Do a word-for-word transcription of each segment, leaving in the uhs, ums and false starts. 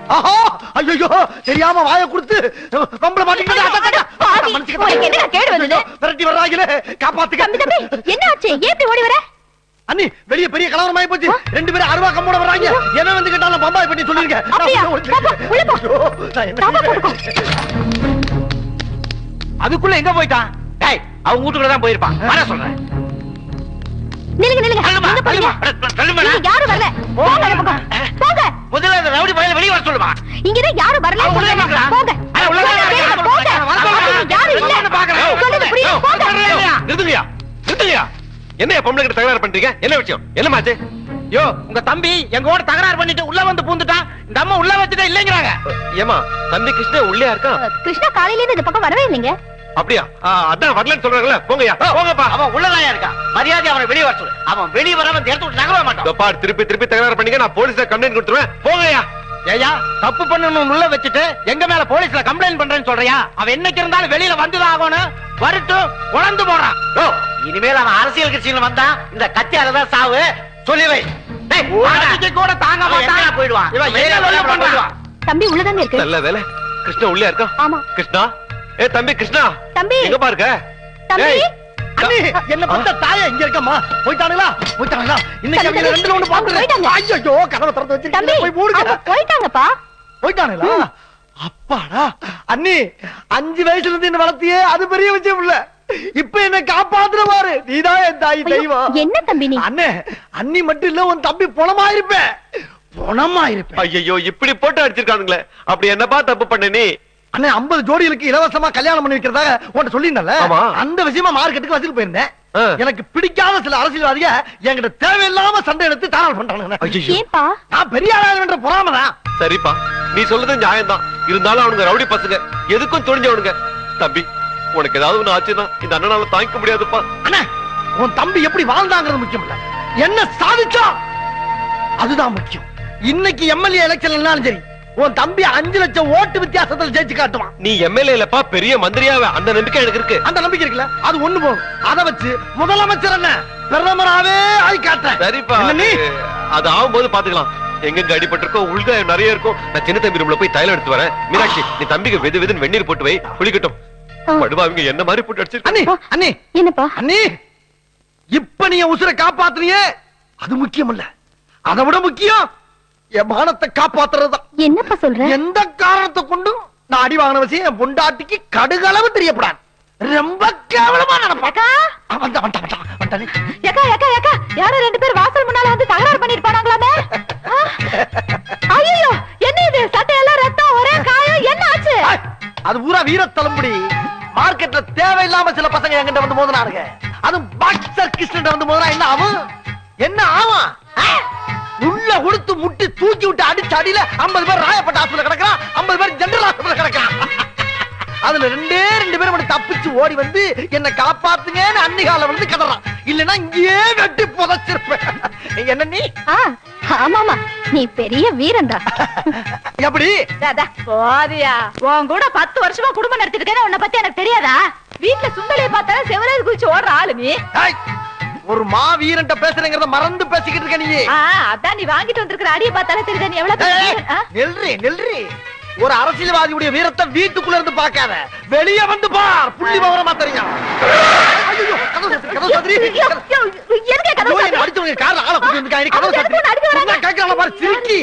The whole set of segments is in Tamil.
ஆஹா ஐயோ தெரியாம வாயை கொடுத்து கம்பள மாட்டிக்கிட்டு கேடு வந்தது விரட்டி வர்றாங்களே காப்பாத்துக்க. என்ன ஆச்சு? ஏன் இப்படி ஓடி வர? அண்ணி வெளிய பெரிய கலவரமாயி போச்சு. ரெண்டு பேரும் அருவா கம்போட வர்றாங்க. என்ன வந்து கேட்டாலும் பம்பாய் பண்ணி சொல்லிருங்க. அதுக்குள்ள எங்க போயிட்டான்? டேய் அவன் வீட்டுக்குள்ள தான் போயிருப்பான். வர சொல்றேன். நில்லுங்க நில்லுங்க. எங்க போறீங்க? இங்க யாரும் வரல. போங்க போங்க. முதல்ல அந்த ரவுடி பையனை வெளிய வர சொல்லுமா. இங்க தான் யாரும் வரல. போங்க. அட உள்ள வா. போங்க. யாரும் இல்ல. சொல்லுங்க புரியுது. போங்க. நிறுத்துங்கயா. நிறுத்துங்கயா. என்ன பொம்பளை கிட்ட தகராறு பண்றீங்க? என்ன விஷயம்? என்னமாச்சு? யோ உங்க தம்பி எங்கோட தகராறு பண்ணிட்டு உள்ள வந்து பூந்துட்டான். இந்த அம்மா உள்ள வச்சுட்டே இல்லங்கறாங்க. ஏமா தம்பி கிருஷ்ணா உள்ளே இருக்கான். கிருஷ்ணா காலையில இருந்து இந்த பக்கம் வரவே இல்லைங்க. அப்படியா? அதான் வரலன்னு சொல்றாங்கல்ல. போங்கயா. போங்கப்பா. அவன் உள்ளதாயா இருக்கான். மரியாதை அவனை வெளிய வர சொல்லு. அவன் வெளிய வராம இந்த இடத்தை விட்டு நகரவே மாட்டான். பார் திருப்பி திருப்பி தகராறு பண்ணீங்க நான் போலீஸ்ல கம்ப்ளைன்ட் கொடுத்துருவேன். போங்கயா. ஏயா தப்பு பண்ணனும் உள்ள வச்சிட்டு எங்க மேல போலீஸ்ல கம்ப்ளைன்ட் பண்றேன்னு சொல்றியா? அவன் என்னைக்கு இருந்தாலும் வெளியில வந்துதான் ஆகணும். வரட்டு உழந்து போறான். இனிமேல் அவன் அரசியல் கட்சியில வந்தா இந்த கத்தியால தான் சாவு. சொல்லி வை. டேய் கூட தாங்க மாட்டான். போய்டுவான். இவன் ஏன் வெளிய பண்றான்? தம்பி உள்ளதானே இருக்கு. நல்ல வேளை கிருஷ்ணா உள்ளே இருக்கான். ஆமா. கிருஷ்ணா ஏ தம்பி கிருஷ்ணா தம்பி எங்க பாருங்க. தம்பி அண்ணி என்ன பத்த தாயா இங்க இருக்கம்மா. போய்ட்டாங்களா? போய்ட்டாங்களா? இன்னைக்கு அவங்க ரெண்டுல ஒண்ணு பாத்துறேன். ஐயோ கதவை திறந்து வச்சிருக்கீங்க. போய் மூடுங்க. போய்ட்டாங்கப்பா. போய்ட்டாங்களா? அப்பாடா. அண்ணி அஞ்சு வயசுல இருந்து என்ன வளர்த்தியே அது பெரிய விஷயம் இல்ல. இப்ப என்ன காப்பாத்துற பாரு. நீதான் என் தாய் தெய்வம். என்ன தம்பி நீ? அண்ணே அண்ணி மட்டும் இல்ல உன் தம்பி பொணமா இருப்பேன். பொணமா இருப்பேன். ஐயோ இப்படி போட்டு அடிச்சிருக்கானுங்களே. அப்படி என்னப்பா தப்பு பண்ண நீ? அண்ணே ஐம்பது ஜோடிகளுக்கு இலவசமா கல்யாணம் பண்ணி வைக்கிறதாக உன்கிட்ட சொல்லிருந்தல. அந்த விஷயமா மார்க்கெட்டுக்கு வசூல் போயிருந்தேன். எனக்கு பிடிக்காத சில அரசியல்வாதிக என்கிட்ட தேவையில்லாம சண்டை எடுத்து தாராள் பண்றானுங்க. ஏன்பா? நான் பெரிய ஆளாக பொறாமதான். சரிப்பா நீ சொல்றது நியாயம் தான். இருந்தாலும் அவனுங்க ரவுடி பசங்க எதுக்கும் துணிஞ்சவனுங்க. தம்பி உனக்கு ஏதாவது ஒண்ணு ஆச்சுன்னா இந்த அண்ணனால தாங்கிக்க முடியாதுப்பா. அண்ணா உன் தம்பி எப்படி வாழ்ந்தாங்கிறது முக்கியம் இல்ல, என்ன சாதிச்சா அதுதான் முக்கியம். இன்னைக்கு எம்எல்ஏ எலெக்ஷன் சரி உன் தம்பி அஞ்சு லட்சம் ஓட்டு வித்தியாசத்துல ஜெயிச்சு காட்டுவான். நீ எம்எல்ஏ இல்லப்பா பெரிய மந்திரியாவே. அந்த நம்பிக்கை எனக்கு இருக்கு. அந்த நம்பிக்கை இருக்குல்ல அது ஒண்ணு போதும். அதை வச்சு முதலமைச்சர் என்ன பிரதமராவே ஆகி காட்டுறேன். சரிப்பா நீ அது ஆகும்போது பாத்துக்கலாம். எங்க அடிபட்டிருக்கோம் உள்காயம் நிறைய இருக்கும். நான் சின்ன தம்பி ரூம்ல போய் தைலம் எடுத்து வரேன். மீனாட்சி நீ தம்பிக்கு வெது வெதுன்னு வெந்நீர் போட்டு வை குளிக்கட்டும். படுவாங்க என்ன மாதிரி போட்டு அடிச்சு. அண்ணி அண்ணி என்னப்பா? அண்ணி இப்ப நீ உசுரை காப்பாத்துறியே அது முக்கியம் இல்ல, அதை விட முக்கியம் என் மானத்தை காப்பாத்துறதுதான். என்னப்பா சொல்ற? எந்த காரணத்தை கொண்டும் நான் அடி வாங்கின விஷயம் என் பொண்டாட்டிக்கு கடுகளவு தெரியப்படாது. ரொம்ப கேவலமா நடப்பாக்கா. யாரோ ரெண்டு பேர் வாசல் முன்னால வந்து தகராறு பண்ணிருப்பானாங்களாமே. ஐயோ என்ன இது? சட்டையெல்லாம் ரத்தம் ஒரே காயம். என்ன ஆச்சு? அது பூரா வீரத்தலம்புடி. மார்க்கெட்ல தேவையில்லாம சில பசங்க என்கிட்ட வந்து மோதினாருங்க. அது பாக்ஸர் கிருஷ்ணன் வந்து மோதினா என்ன ஆகும்? என்ன ஆகும்? உள்ள கொடுத்து முட்டி தூக்கி விட்டு அடிச்சு அடியில ஐம்பது பேர் ராயப்பட்ட ஆஸ்பத்திரி கிடக்கிறான், ஐம்பது பேர் ஜெனரல் ஆஸ்பத்திரி கிடக்கிறான். அதுல ரெண்டே ரெண்டு பேரும் மட்டும் தப்பிச்சு ஓடி வந்து என்ன காப்பாத்துங்கன்னு அன்னிகால வந்து கதறான். இல்லன்னா இங்கேயே வெட்டி புதைச்சிருப்பேன். என்ன நீ? ஆமாமா நீ பெரிய வீரன்டா. எப்படி? போதியா உன் கூட பத்து வருஷமா குடும்பம் நடத்திட்டு இருக்கேன். உன்னை பத்தி எனக்கு தெரியாதா? வீட்டுல சுண்டலையை பார்த்தாலும் செவரேது குதிச்சு ஓடுற ஆளு நீ. ஒரு மா வீரன்ட்ட பேசுறேங்கிறத மறந்து பேசிக்கிட்டு இருக்க நீ. அதான் நீ வாங்கிட்டு வந்திருக்கிற அடியை பார்த்தாலே தெரியுதா நீ எவ்வளவு. நெல்றி நெல்றி ஒரு அரசியல்வாதியுடைய வீரத்தை வீட்டுக்குள்ள இருந்து பார்க்காத, வெளியே வந்து பார். புள்ளி விவரமா தெரியும். அடிச்சவங்க கார்ல ஆளை கூட்டி வந்து கதவு சாத்தி கேட்கறாங்க பாரு சிரிக்கி.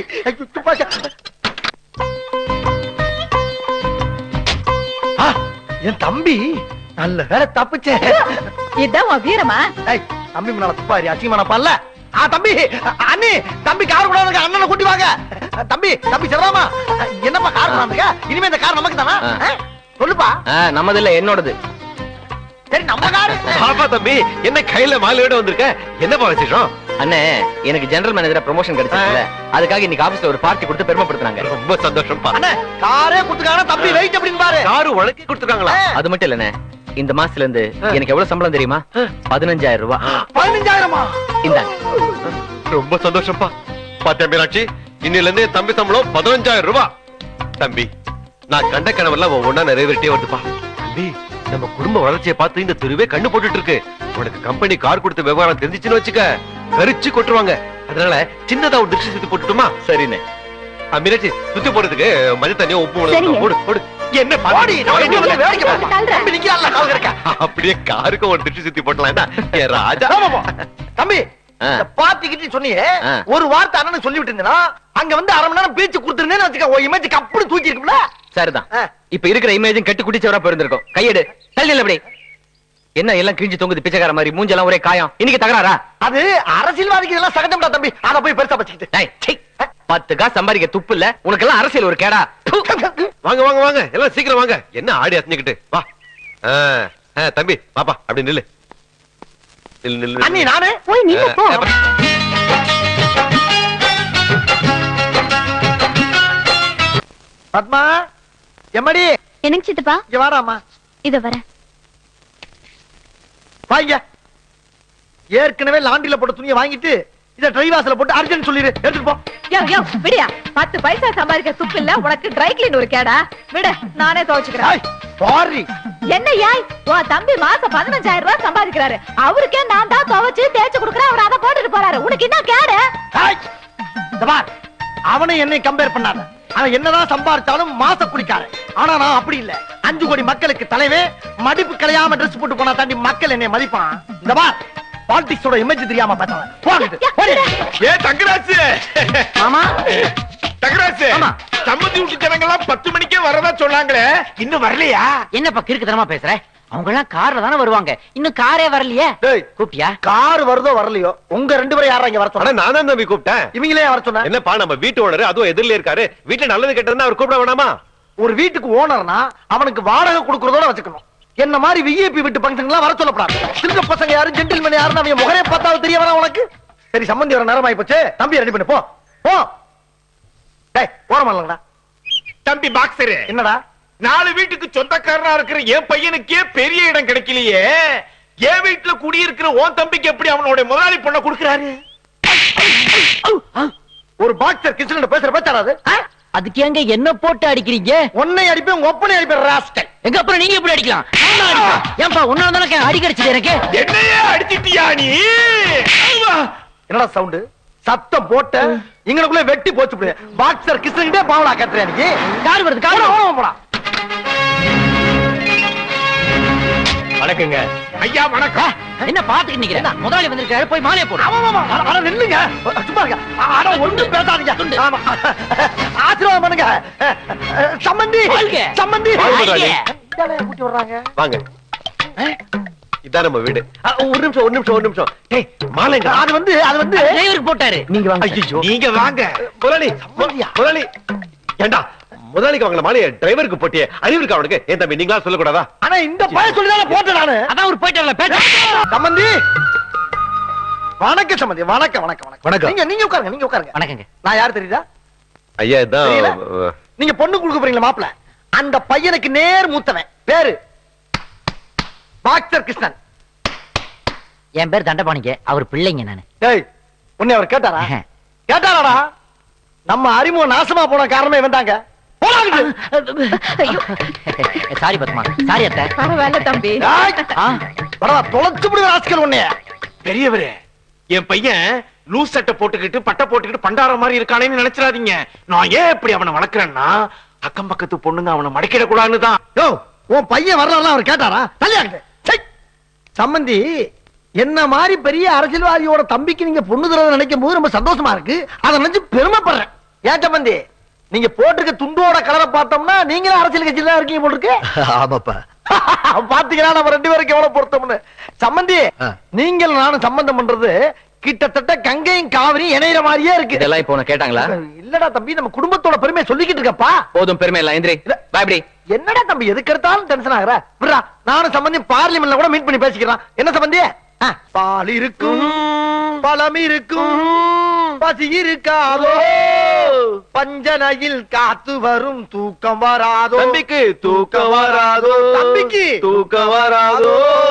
என் தம்பி நல்ல வேலை தப்பிச்சேன். இதான் உன் வீரமா? தம்பி முன்னால துப்பாரி அசிங்கமான பல்ல. தம்பி அண்ணி தம்பி கார் கூட அண்ணனை கூட்டி வாங்க. தம்பி தம்பி சிவராமா என்னப்பா கார் கொண்டாந்துங்க? இனிமே இந்த கார் நமக்கு தானா? சொல்லுப்பா. நம்மது இல்ல என்னோடது. சரி நம்ம கார். பாப்பா தம்பி என்ன கையில மாலையோட வந்திருக்க? என்னப்பா விசேஷம்? அண்ணே எனக்கு ஜெனரல் மேனேஜரா ப்ரமோஷன் கிடைச்சதுல அதுக்காக இன்னைக்கு ஆபீஸ்ல ஒரு பார்ட்டி கொடுத்து பெருமைப்படுத்துறாங்க. ரொம்ப சந்தோஷம். அண்ணே காரே கொடுத்துக்காங்க. தம்பி வெயிட் அப்படின்னு பாரு. கார் உலக்கி கொடுத்துருக்காங்களா? அது மட்டும் இல்லண்ணே இந்த மாசத்துல இருந்து எனக்கு எவ்வளவு சம்பளம் தெரியுமா? பதினஞ்சாயிரம் ரூபாய். பதினஞ்சாயிரமா? இந்தாங்க. ரொம்ப சந்தோஷம்ப்பா. பாத்தியா மீனாட்சி இன்னில இருந்து தம்பி சம்பளம் பதினஞ்சாயிரம் ரூபாய். தம்பி நான் கண்ட கனவெல்லாம் ஒவ்வொன்னா நிறைவேறிட்டே வருதுப்பா. தம்பி நம்ம குடும்ப வளர்ச்சியை பார்த்து இந்த தெருவே கண்ணு போட்டுட்டு இருக்கு. உனக்கு கம்பெனி கார் கொடுத்த விவகாரம் தெரிஞ்சிச்சுன்னு வச்சுக்க கரிச்சு கொட்டுருவாங்க. அதனால சின்னதா ஒரு திருஷ்டி சுத்தி போட்டுட்டுமா? சரிண்ணே. மீனாட்சி சுத்தி போறதுக்கு மஞ்சள் தண்ணியும் உப்பு சரிங்க. போடு போடு என்ன பாடி நான் பாடி எப்படி வேடிக்கை பார்ப்பேன். தள்ளுறேன். தம்பி நிக்கிறான்ல கால் இருக்கா அப்படியே காருக்கு ஒரு திட்டு சுத்தி போட்டலாம் என்ன ஏ ராஜா தம்பி ஆ. இந்த பாத்திக்கிட்டு சொன்னியே ஆ. ஒரு வார்த்தை அண்ணன் சொல்லி விட்டுருந்தேன்னா அங்க வந்து அரை மணி நேரம் பேச்சு கொடுத்துருந்தேன்னு வச்சுக்க ஒரு இமேஜ் கப்படி தூக்கி இருக்கும்ல சரிதான். ஆ. இப்ப இருக்கிற இமேஜும் கட்டி குடிச்சவரா போயிருந்திருக்கும். கையெடு தள்ளி அப்படி என்ன எல்லாம் கிழிஞ்சு தொங்குது பிச்சைக்கார மாதிரி மூஞ்செல்லாம் ஒரே காயம். இன்னைக்கு தகராறா? அது அரசியல்வாதிக்கு இதெல்லாம் சகஜம்டா தம்பி அத போய் பெருசா வச்சுக்கிட்டு டேய், சீ. பத்து காசு சம்பாதிக்க துப்பு இல்ல உனக்கு எல்லாம் அரசியல் ஒரு கேடா. ப்பு. வாங்க வாங்க வாங்க எல்லாம் சீக்கிரம் வாங்க என்ன ஆடி அசஞ்சுக்கிட்டு வா ஆ, ஆ, தம்பி பாப்பா அப்படி நில்லு நில்லு நில்லு அண்ணி நானு போய் நின்னு போ. ஆ, ஆ, பத்மா எம்மடி என்னங்க சித்தப்பா இங்க வாடாமா இத வரேன். வாங்க ஏற்கனவே லாண்டில போட்ட துணியை வாங்கிட்டு இத டிரைவாஸ்ல போட்டு அர்ஜென்ட் சொல்லிரு எடுத்துட்டு போ யோ யோ விடியா பத்து பைசா சம்பாதிக்க துப்பு இல்ல உனக்கு ட்ரை கிளீன் ஒரு கேடா விடு நானே துவைச்சுக்கிறேன். ஏய், சாரி என்ன யாய் உன் தம்பி மாசம் பதினஞ்சாயிரம் ரூபாய் சம்பாதிக்கிறாரு அவருக்கே நான் தான் துவைச்சு தேய்ச்சு கொடுக்குறேன் அவர் அதை போட்டுட்டு போறாரு உனக்கு என்ன கேடு? ஏய், இந்த பார் அவனை என்னை கம்பேர் பண்ணாத அவன் என்னதான் சம்பாதிச்சாலும் மாச குடிக்காரன் ஆனா நான் அப்படி இல்ல அஞ்சு கோடி மக்களுக்கு தலைவே மடிப்பு கலையாம ட்ரெஸ் போட்டு போனா தாண்டி மக்கள் என்னை மதிப்பான். இந்த பார் பாலிடிக்ஸோட இமேஜ் தெரியாம பேசாத போகிட்டு ஏ தங்கராசு ஆமா தங்கராசு ஆமா. சம்மந்தி வீட்டு ஜனங்க எல்லாம் பத்து மணிக்கே வரதா சொன்னாங்களே இன்னும் வரலையா? என்னப்பா கிறுக்குத்தனமா பேசுற? அவங்க எல்லாம் கார்ல தானே வருவாங்க. இன்னும் காரே வரலையே. டேய் கூப்பிட்டியா? கார் வருதோ வரலையோ உங்க ரெண்டு பேரும் யாரா இங்க வர ஆனா சொன்னா நான் தான் தம்பி கூப்பிட்டேன் இவங்களே வர சொன்ன என்னப்பா நம்ம வீட்டு ஓனரு அதுவும் எதிரில இருக்காரு வீட்டுல நல்லது கெட்டதுன்னா அவர் கூப்பிட வேணாமா ஒரு வீட்டுக்கு ஓனர்னா அவனுக்கு வாடகை கொடுக்கறதோட வச்சுக்கணும் என்ன மாதிரி விஐபி வீட்டு பங்கன் எல்லாம் வர சொல்லப்படாது சின்ன பசங்க யாரு ஜென்டில்மேன் யாருன்னு அவன் முகரே பார்த்தாலும் தெரிய வரா உனக்கு சரி சம்பந்தி வர நேரம் ஆயி போச்சு தம்பி ரெடி பண்ணு போ போ டேய் போறமா இல்லங்கடா தம்பி பாக்ஸரு என்னடா நாலு வீட்டுக்கு சொந்தக்காரனா இருக்கிற என் பையனுக்கே பெரிய இடம் கிடைக்கலையே என் வீட்டுல குடியிருக்கிற உன் தம்பிக்கு எப்படி அவனோட முதலாளி பொண்ணை கொடுக்கறாரு? ஒரு பாக்ஸர் கிச்சன்ல பேசுற பேச்சாராது அதுக்கு எங்க என்ன போட்டு அடிக்கிறீங்க? உன்னை அடிப்பேன் உங்க ஒப்பனை அடிப்பேன் ராஸ்கல் எங்க அப்புறம் நீங்க எப்படி அடிக்கலாம்? ஏன்பா உன்னால தானே அடிக்கடிச்சது எனக்கு. என்னையே அடிச்சிட்டியா நீ? என்னடா சவுண்ட் சத்தம் போட்ட இங்கனக்குள்ள வெட்டி போச்சு பாக்ஸர் கிச்சன்டே பாவலா கத்துறேன் நீ கார் வருது கார் ஓட போடா வணக்கங்க ஐயா வணக்கம். என்ன பாத்துக்கிட்டு நிக்கிற? முதலாளி வந்திருக்காரு போய் மாலையை போடு. ஆமா ஆமா அட அட நில்லுங்க சும்மா இருங்க அட ஒண்ணும் பேசாதீங்க ஆமா ஆசீர்வாதம் பண்ணுங்க சம்பந்தி வாழ்க. சம்பந்தி வாழ்க முதலாளி. இதானே கூட்டி வர்றாங்க வாங்க இதான் நம்ம வீடு அ, ஒரு நிமிஷம் ஒரு நிமிஷம் ஒரு நிமிஷம் ஏய் மாலைங்க அது வந்து அது வந்து டிரைவருக்கு போட்டாரு. நீங்க வாங்க. ஐயோ நீங்க வாங்க. முதலாளி சம்பந்தியா? முதலாளி ஏண்டா முதலாளிக்கு வாங்கின மாலையை டிரைவருக்கு போட்டியே அறிவு இருக்கா அவனுக்கு ஏன் தம்பி நீங்களா சொல்லக்கூடாதா ஆனா இந்த பையன் சொல்லி தானே போட்டேன் நானு அதான் ஒரு போயிட்டார்ல பேச. சம்பந்தி வணக்கம் சம்பந்தி வணக்கம் வணக்கம் வணக்கம் வணக்கம். நீங்க நீங்க உட்காருங்க நீங்க உட்காருங்க வணக்கங்க. நான் யார் தெரியுதா ஐயா தெரியல? இதான் நீங்க பொண்ணு கொடுக்க போறீங்களா மாப்பிள அந்த பையனுக்கு நேர் மூத்தவன் பேரு பாக்ஸர் கிருஷ்ணன் என் பேர் தண்டபாணிங்க அவர் பிள்ளைங்க நானு. டேய் உன்னை அவர் கேட்டாரா கேட்டாராடா நம்ம அறிமுகம் நாசமா போன காரணமே வந்தாங்க சாரி பத்மா சாரி அத்தை. பரவாயில்ல தம்பி தொலைச்சு விடுற ஆட்கள் உன்னைய பெரியவரே என் பையன் லூஸ் சட்டை போட்டுக்கிட்டு பட்டை போட்டுக்கிட்டு பண்டார மாதிரி இருக்கானேன்னு நினைச்சிடாதீங்க. நான் ஏன் இப்படி அவனை வளர்க்கறேன்னா அக்கம் பக்கத்து பொண்ணுங்க அவனை மடக்கிட கூடாதுன்னு தான். யோ உன் பையன் வரலாம் அவர் கேட்டாரா தள்ளியாங்க சம்பந்தி என்ன மாதிரி பெரிய அரசியல்வாதியோட தம்பிக்கு நீங்க பொண்ணு தரத நினைக்கும் போது ரொம்ப சந்தோஷமா இருக்கு அதை நினைச்சு பெருமைப்படுறேன். ஏன் சம்பந்தி நீங்க போட்டிருக்க துண்டோட கலரை பார்த்தோம்னா நீங்களும் அரசியல் கட்சியில தான் இருக்கீங்க போல இருக்கு. ஆமாப்பா பாத்தீங்கன்னா நம்ம ரெண்டு பேருக்கு எவ்வளவு பொருத்தம்னு. சம்பந்தி நீங்கள் நானும் சம்பந்தம் பண்றது கிட்டத்தட்ட கங்கையும் காவிரி இணையிற மாதிரியே இருக்கு. இதெல்லாம் இப்போ உனக்கு கேட்டாங்களா? இல்லடா தம்பி நம்ம குடும்பத்தோட பெருமையை சொல்லிக்கிட்டு இருக்கப்பா. போதும் பெருமை இல்ல எந்திரி பாய்படி. என்னடா தம்பி எதுக்கு எடுத்தாலும் டென்ஷன் ஆகுற விடுறா நானும் சம்பந்தி பார்லிமெண்ட்ல கூட மீட் பண்ணி பேசிக்கிறோம். என்ன சம்பந்தி பால் இருக்கும் பழம் இருக்கும் பசி இருக்காதோ பஞ்சனையில் காத்து வரும் தூக்கம் வராதோ தம்பிக்கு தூக்கம் வராதோ தம்பிக்கு தூக்கம் வராதோ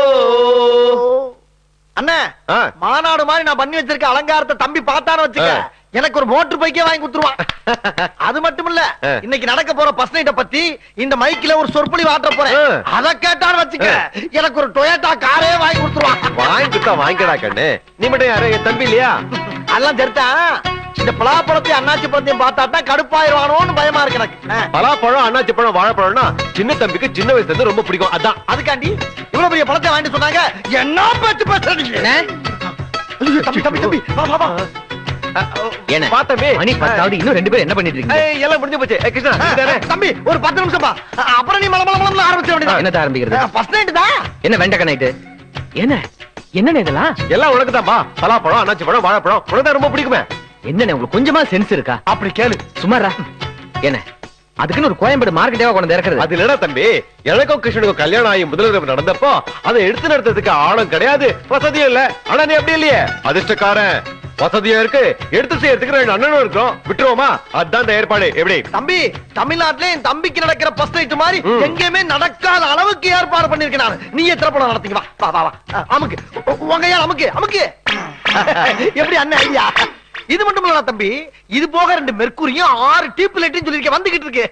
அண்ணா ஆ. மாநாடு மாதிரி நான் பண்ணி வச்சிருக்க அலங்காரத்தை தம்பி பார்த்தான்னு வச்சுக்க ஆ. எனக்கு ஒரு மோட்டர் பைக்கே வாங்கி கொடுத்துருவான். அது மட்டும் இல்ல ஆ. இன்னைக்கு நடக்க போற பஸ் நைட்ட பத்தி இந்த மைக்ல ஒரு சொற்பொழி வாட்ட போறேன். ஆ. அத கேட்டான்னு வச்சுக்க எனக்கு ஒரு டொயோட்டா காரே வாங்கி கொடுத்துருவான். வாங்கி கொடுத்தா வாங்கிக்கடா கண்ணு நீ மட்டும் யாரு என் தம்பி இல்லையா அதெல்லாம் சரிதான் இந்த பலாப்பழத்தை அண்ணாச்சி பழத்தையும் பார்த்தா தான் கடுப்பாயிருவானோன்னு பயமா இருக்கு எனக்கு. பலாப்பழம் அண்ணாச்சி பழம் வாழைப்பழம்னா சின்ன தம்பிக்கு சின்ன வயசுல இருந்து ரொம்ப பிடிக்கும். அதான் அதுக்காண்டி இவ்வளவு பெரிய பழத்தை வாங்கிட்டு சொன்னாங்க. என்ன பேச்சு பேசுறீங்க? தம்பி தம்பி தம்பி வா வா வா. என்ன பாத்தமே மணி பத்தாவது இன்னும் ரெண்டு பேரும் என்ன பண்ணிட்டு இருக்கீங்க? ஏய், எல்லாம் முடிஞ்சு போச்சு. ஏய், கிருஷ்ணா நீ தானே? தம்பி ஒரு பத்து நிமிஷம் பா. அப்புறம் நீ மல மல மலம்னு ஆரம்பிச்ச வேண்டியது. என்னத்த ஆரம்பிக்கிறது? ஃபர்ஸ்ட் நைட் தான். என்ன வெண்டக்க நைட்டு? என்ன என்னண்ணே இதெல்லாம்? எல்லாம் உனக்கு தான்ப்பா. பலாப்பழம் அண்ணாச்சி பழம் வாழைப்பழம் உனக்கு தான் ரொம்ப பிடிக்குமே. என்னண்ணே உங்களுக்கு கொஞ்சமா சென்ஸ் இருக்கா? அப்படி கேளு. சுமாரா என்ன அதுக்குன்னு ஒரு கோயம்பேடு மார்க்கெட்டேவா கொண்டு இறக்குறது? அது இல்லடா தம்பி, எனக்கும் கிருஷ்ணனுக்கும் கல்யாணம் ஆகி முதல்வர் நடந்தப்போ அதை எடுத்து நடத்துறதுக்கு ஆளும் கிடையாது, வசதியும் இல்ல. ஆனா நீ அப்படி இல்லையே, அதிர்ஷ்டக்காரன். வசதியா இருக்கு, எடுத்து செய்யறதுக்கு ரெண்டு அண்ணனும் இருக்கும். விட்டுருவோமா? அதுதான் இந்த ஏற்பாடு. எப்படி தம்பி, தமிழ்நாட்டுல என் தம்பிக்கு நடக்கிற ஃபர்ஸ்ட் நைட் மாதிரி எங்கேயுமே நடக்காத அளவுக்கு ஏற்பாடு பண்ணிருக்கேன் நான். நீயே திறப்படம் நடத்தீங்க. வா வா வா. அமுக்கு உங்க ஐயா, அமுக்கு அமுக்கு. எப்படி அண்ணன் ஐயா? இது மட்டும் இல்ல தம்பி, இது போக ரெண்டு மெர்க்குரியும் ஆறு டியூப் லைட்டும் சொல்லிருக்கேன், வந்துகிட்டு இருக்கு.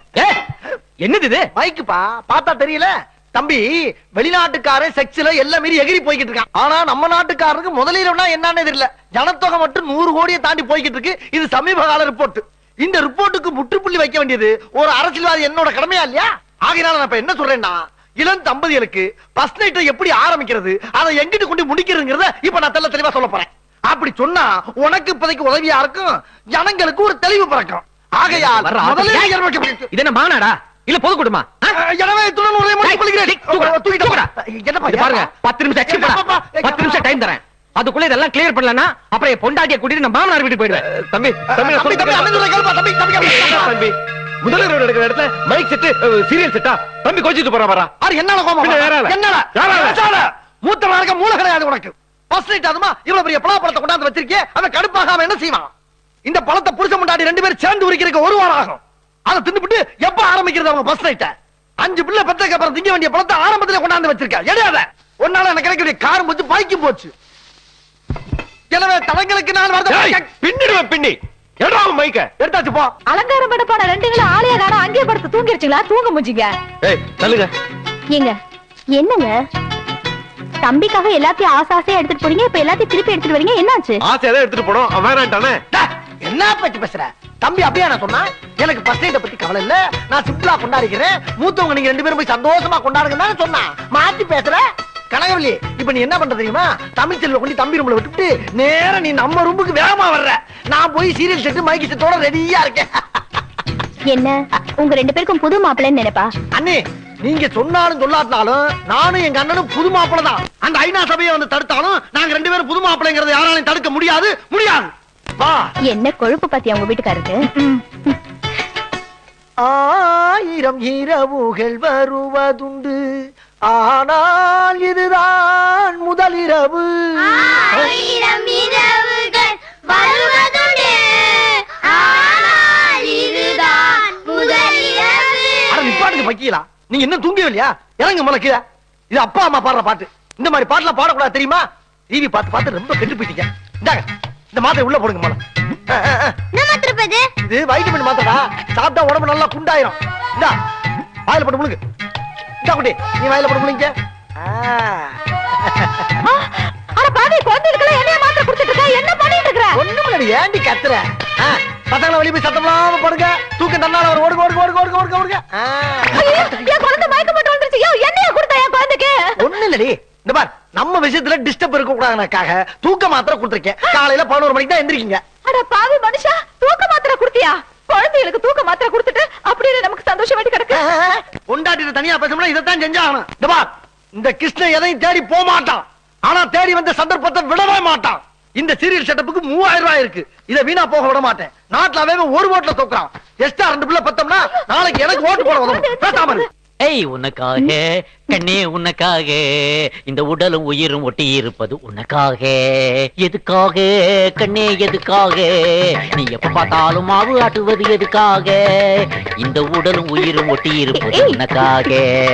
என்னது இது? மைக்குப்பா, பார்த்தா தெரியல தம்பி. வெளிநாட்டுக்காரன் செக்ஸ்ல எல்லாம் மீறி எகிரி போய்கிட்டு இருக்கான். ஆனா நம்ம நாட்டுக்காரருக்கு முதலீடுனா என்னன்னு தெரியல. ஜனத்தொகை மட்டும் நூறு கோடியை தாண்டி போய்கிட்டு இருக்கு. இது சமீப கால ரிப்போர்ட். இந்த ரிப்போர்ட்டுக்கு முற்றுப்புள்ளி வைக்க வேண்டியது ஒரு அரசியல்வாதி என்னோட கடமையா இல்லையா? ஆகையினால நான் இப்ப என்ன சொல்றேன்னா, இளம் தம்பதிகளுக்கு ஃபர்ஸ்ட் நைட்டை எப்படி ஆரம்பிக்கிறது, அதை எங்கிட்டு கொண்டு முடிக்கிறதுங்கிறத இப்ப நான் தெல்ல தெளிவா சொல்ல போறேன். அப்படி சொன்னா உனக்கு இப்போதைக்கு உதவியா இருக்கும், ஜனங்களுக்கு ஒரு தெளிவு பிறக்கும். ஆகையால் முதல்ல இது என்ன மாநாடா இல்ல பொதுக்கூட்டமா? எனவே இத்துடன் உரையை முடித்துக் கொள்கிறேன். என்னப்பா இது பாருங்க, பத்து நிமிஷம் எக்ஸ்ட்ரா போடா. பத்து நிமிஷம் டைம் தரேன். அதுக்குள்ள இதெல்லாம் கிளியர் பண்ணலனா அப்புறம் என் பொண்டாட்டியை கூட்டிட்டு நான் மாமனார் வீட்டுக்கு போயிடுவேன். தம்பி தம்பி நான் தம்பி, தம்பி, அண்ணன் சொல்றதை கேளுப்பா. தம்பி, தம்பி, தம்பி. தம்பி முதல்வர் நடக்கிற இடத்துல மைக் செட் சீரியல் செட்டா தம்பி கொஞ்சிட்டு போறா வரா. ஆறு என்னால கோபம்? பின்ன யாரால? என்னால? யாரால? யாரால? மூத்தவனா இருக்க மூளை கிடையாது உனக்கு. ஃபர்ஸ்ட் நைட் அதுமா இவ்வளவு பெரிய பலாப்பழத்தை கொண்டாந்து வச்சிருக்கே, அவன் கடுப்பாகாம என்ன செய்வான்? இந்த பழத்தை புருஷன் முன்னாடி ரெண்டு பேரும் சேர்ந்து உரிக்கிறதுக்கு ஒரு வாரம் ஆகும். அதை தின்னுபிட்டு எப்ப ஆரம்பிக்கிறது அவங்க ஃபர்ஸ்ட் நைட்ட? அஞ்சு பிள்ளை பெற்றதுக்கு அப்புறம் திங்க வேண்டிய பழத்தை ஆரம்பத்துல கொண்டாந்து வச்சிருக்க. எடையாத ஒன்னால எனக்கு கிடைக்கக்கூடிய காரம் போச்சு, பாய்க்கு போச்சு. எனவே தடங்களுக்கு நான் வருது பின்னிடுவேன். பின்னி எடா மைக்க எடுத்தாச்சு போ. அலங்காரம் பண்ண போன ரெண்டுங்களும் ஆளைய காணோம், அங்கேயே படுத்து தூங்கிருச்சுங்களா? தூங்க முடிஞ்சுங்க. ஏய் தள்ளுங்க. ஏங்க என்னங்க தம்பிக்காக எல்லாத்தையும் ஆசை ஆசையா எடுத்துட்டு போறீங்க, இப்ப எல்லாத்தையும் திருப்பி எடுத்துட்டு வரீங்க, என்னாச்சு? ஆசையா தான் எடுத்துட்டு போனோம், அவன் வேணான்ட்டானே. என்ன பேச்சு பேசுற தம்பி? அப்படியே நான் சொன்னா எனக்கு ஃபர்ஸ்ட் நைட்ட பத்தி கவலை இல்ல, நான் சிம்பிளா கொண்டாடிக்கிறேன், மூத்தவங்க நீங்க ரெண்டு பேரும் போய் சந்தோஷமா கொண்டாடுங்கன்னு சொன்னா மாத்தி பேசுற. கனகவல்லி, இப்ப நீ என்ன பண்ற தெரியுமா? தமிழ் செல்வ கொண்டு தம்பி ரூம்ல விட்டுட்டு நேரா நீ நம்ம ரூமுக்கு வேகமா வர்ற. நான் போய் சீரியல் செட்டு மைக்கு செட்டோட ரெடியா இருக்கேன். என்ன உங்க ரெண்டு பேருக்கும் புது மாப்பிள்ளைன்னு நினைப்பா? அண்ணே, நீங்க சொன்னாலும் சொல்லாட்டினாலும் நானும் எங்க அண்ணனும் புது மாப்பிள்ளை தான். அந்த ஐநா சபையை வந்து தடுத்தாலும் நாங்க ரெண்டு பேரும் புது மாப்பிள்ளைங்கிறத யாராலையும் தடுக்க முடியாது முடியாது. வா. என்ன கொழுப்பு பத்தி அவங்க வீட்டுக்காருக்கு? ஆயிரம் இரவுகள் வருவதுண்டு, ஆனால் இதுதான் முதலிரவு. ஆயிரம் இரவுகள் வருவதுண்டு, ஆனால் இதுதான் முதலிரவு. அட நிப்பாட்டுக்கு பக்கியலா, நீங்க என்ன தூங்கவில்லையா? இறங்க மலக்கு. இது அப்பா அம்மா பாடுற பாட்டு. இந்த மாதிரி பாட்டுலாம் பாடக்கூடாது தெரியுமா? டிவி பார்த்து பார்த்து ரொம்ப கெட்டு போயிட்டீங்க. இந்தாங்க இந்த மாத்திரை உள்ள போடுங்க மல. என்ன மாத்திரை இது? இது வைட்டமின் மாத்திரடா, சாப்பிட்டா உடம்பு நல்லா குண்டாயிரும். இந்தா வாயில போட்டு முழுங்க. இந்தா குட்டி, நீ வாயில போட்டு முழுங்க. அட பாவி, குழந்தைகளுக்கு என்னைய மாத்திரை குடுத்துட்டு இருக்க, என்ன பண்ணிட்டு இருக்கற? ஒண்ணும் இல்ல, ஏண்டி கத்துற? பசங்களை வெளியே போய் சத்தம் இல்லாம படுங்க. தூக்கம் தன்னால ஒரு ஓடுங்க ஓடுங்க ஓடுங்க ஓடுங்க ஓடுங்க ஓடுங்க. ஐயோ, என் குழந்தை மயக்கம் போட்டு வந்துருச்சு. யோ, என்னைய கொடுத்த என் குழந்தைக்கு? ஒண்ணு இல்லடி, இந்த பார், நம்ம விஷயத்துல டிஸ்டர்ப் இருக்க கூடாதுக்காக தூக்க மாத்திரை கொடுத்திருக்கேன். காலையில பதினோரு மணிக்கு தான் எந்திரிக்கீங்க. அட பாவி மனுஷா, தூக்க மாத்திரை குடுத்தியா? குழந்தைகளுக்கு தூக்க மாத்திரை கொடுத்துட்டு அப்படியே நமக்கு சந்தோஷம் வேண்டி கிடக்கு. கொண்டாட்டிட்டு தனியா பேசணும்னா இதைத்தான் செஞ்சாகணும். இந்த பார், இந்த கிருஷ்ணன் எதையும் தேடி போக மாட்டான். ஆனா தேடி வந்த சந்தர்ப்பத்தை விடவே மாட்டான். இந்த சீரியல் செட்டப்புக்கு மூவாயிரம் ரூபாய் இருக்கு. இதை வீணா போக விட மாட்டேன். நாட்டுல ஒரு ஓட்டுல தோக்குறான். எஸ்டா ரெண்டு பிள்ளை பத்தோம்னா நாளைக்கு எனக்கு ஓட்டு போட உதவும். பேசாம இரு. ஏய், உனக்காக கண்ணே, உனக்காக இந்த உடலும் உயிரும் ஒட்டி இருப்பது உனக்காக. எதுக்காக கண்ணே, எதுக்காக நீ எப்ப பார்த்தாலும் மாவு ஆட்டுவது எதுக்காக? இந்த உடலும் உயிரும் ஒட்டி இருப்பது உனக்காக.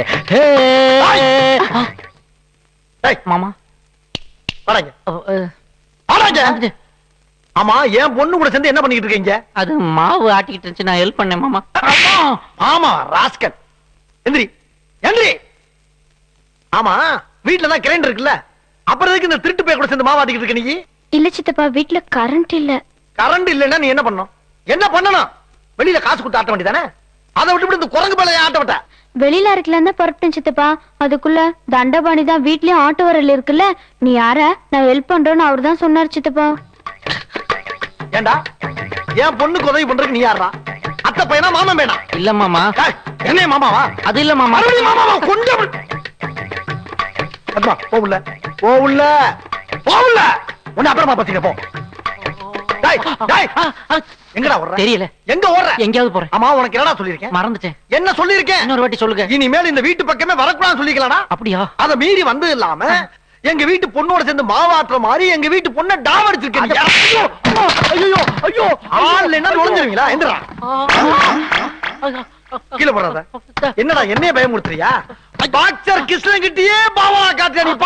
மாமா வாடாங்க. வாடாங்க. ஆமா, என் பொண்ணு கூட சேர்ந்து என்ன பண்ணிட்டு இருக்கீங்க? அது மாவு ஆட்டிக்கிட்டு இருந்துச்சு, நான் ஹெல்ப் பண்ணேன் மாமா. ஆமா ராஸ்கல். எந்திரி எந்திரி. ஆமா, வீட்டுல தான் கிரைண்டர் இருக்குல்ல, அப்புறம் எதுக்கு இந்த திருட்டு போய் கூட சேர்ந்து மாவாட்டிக்கிட்டு இருக்க நீ? இல்ல சித்தப்பா, வீட்டுல கரண்ட் இல்ல. கரண்ட் இல்லன்னா நீ என்ன பண்ணணும்? என்ன பண்ணணும்? வெளியில காசு கொடுத்து ஆட்ட வேண்டியதானே? அதை விட்டு இந்த குரங்கு மேல ஆட்ட விட்ட. வெளியில இருக்கலாம் தான் புறப்பட்டேன் சித்தப்பா. அதுக்குள்ள தண்டபாணி தான் வீட்லயும் ஆட்டு வரல இருக்குல்ல, நீ யார நான் ஹெல்ப் பண்றேன்னு அவர் தான் சொன்னார் சித்தப்பா. ஏண்டா என் பொண்ணுக்கு உதவி பண்றதுக்கு நீ யாரா? அத்தை பையனா மாமா வேணா? இல்ல மாமா. என்ன மாமாவா? அது இல்ல மாமா. மறுபடியும் மாமாவா? கொஞ்சம் அம்மா போவுல போவுல போவுல உன்னை அப்புறமா பத்திக்க போ. டேய் டேய் எங்கடா ஓடுற? தெரியல. எங்க ஓடுற? எங்கயாவது போறேன். அம்மா உனக்கு என்னடா சொல்லிருக்கேன்? மறந்துட்டேன். என்ன சொல்லிருக்கேன்? இன்னொரு வாட்டி சொல்லுங்க. இனிமேல் இந்த வீட்டு பக்கமே வரக்கூடாதுன்னு சொல்லிக்கலாம்டா. அப்படியா? அத மீறி வந்து இல்லாம எங்க வீட்டு பொண்ணோட சேர்ந்து மாவாட்டுற மாதிரி எங்க வீட்டு பொண்ணை டாவ அடிச்சிருக்கீங்க. ஐயோ ஐயோ ஆள் என்ன நுழைஞ்சிருவீங்களா? எந்திரா கீழே போடாத. என்னடா என்னைய பயமுறுத்துறியா? பாக்ஸர் கிருஷ்ணன் கிட்டயே பாவா காட்டியா நீ?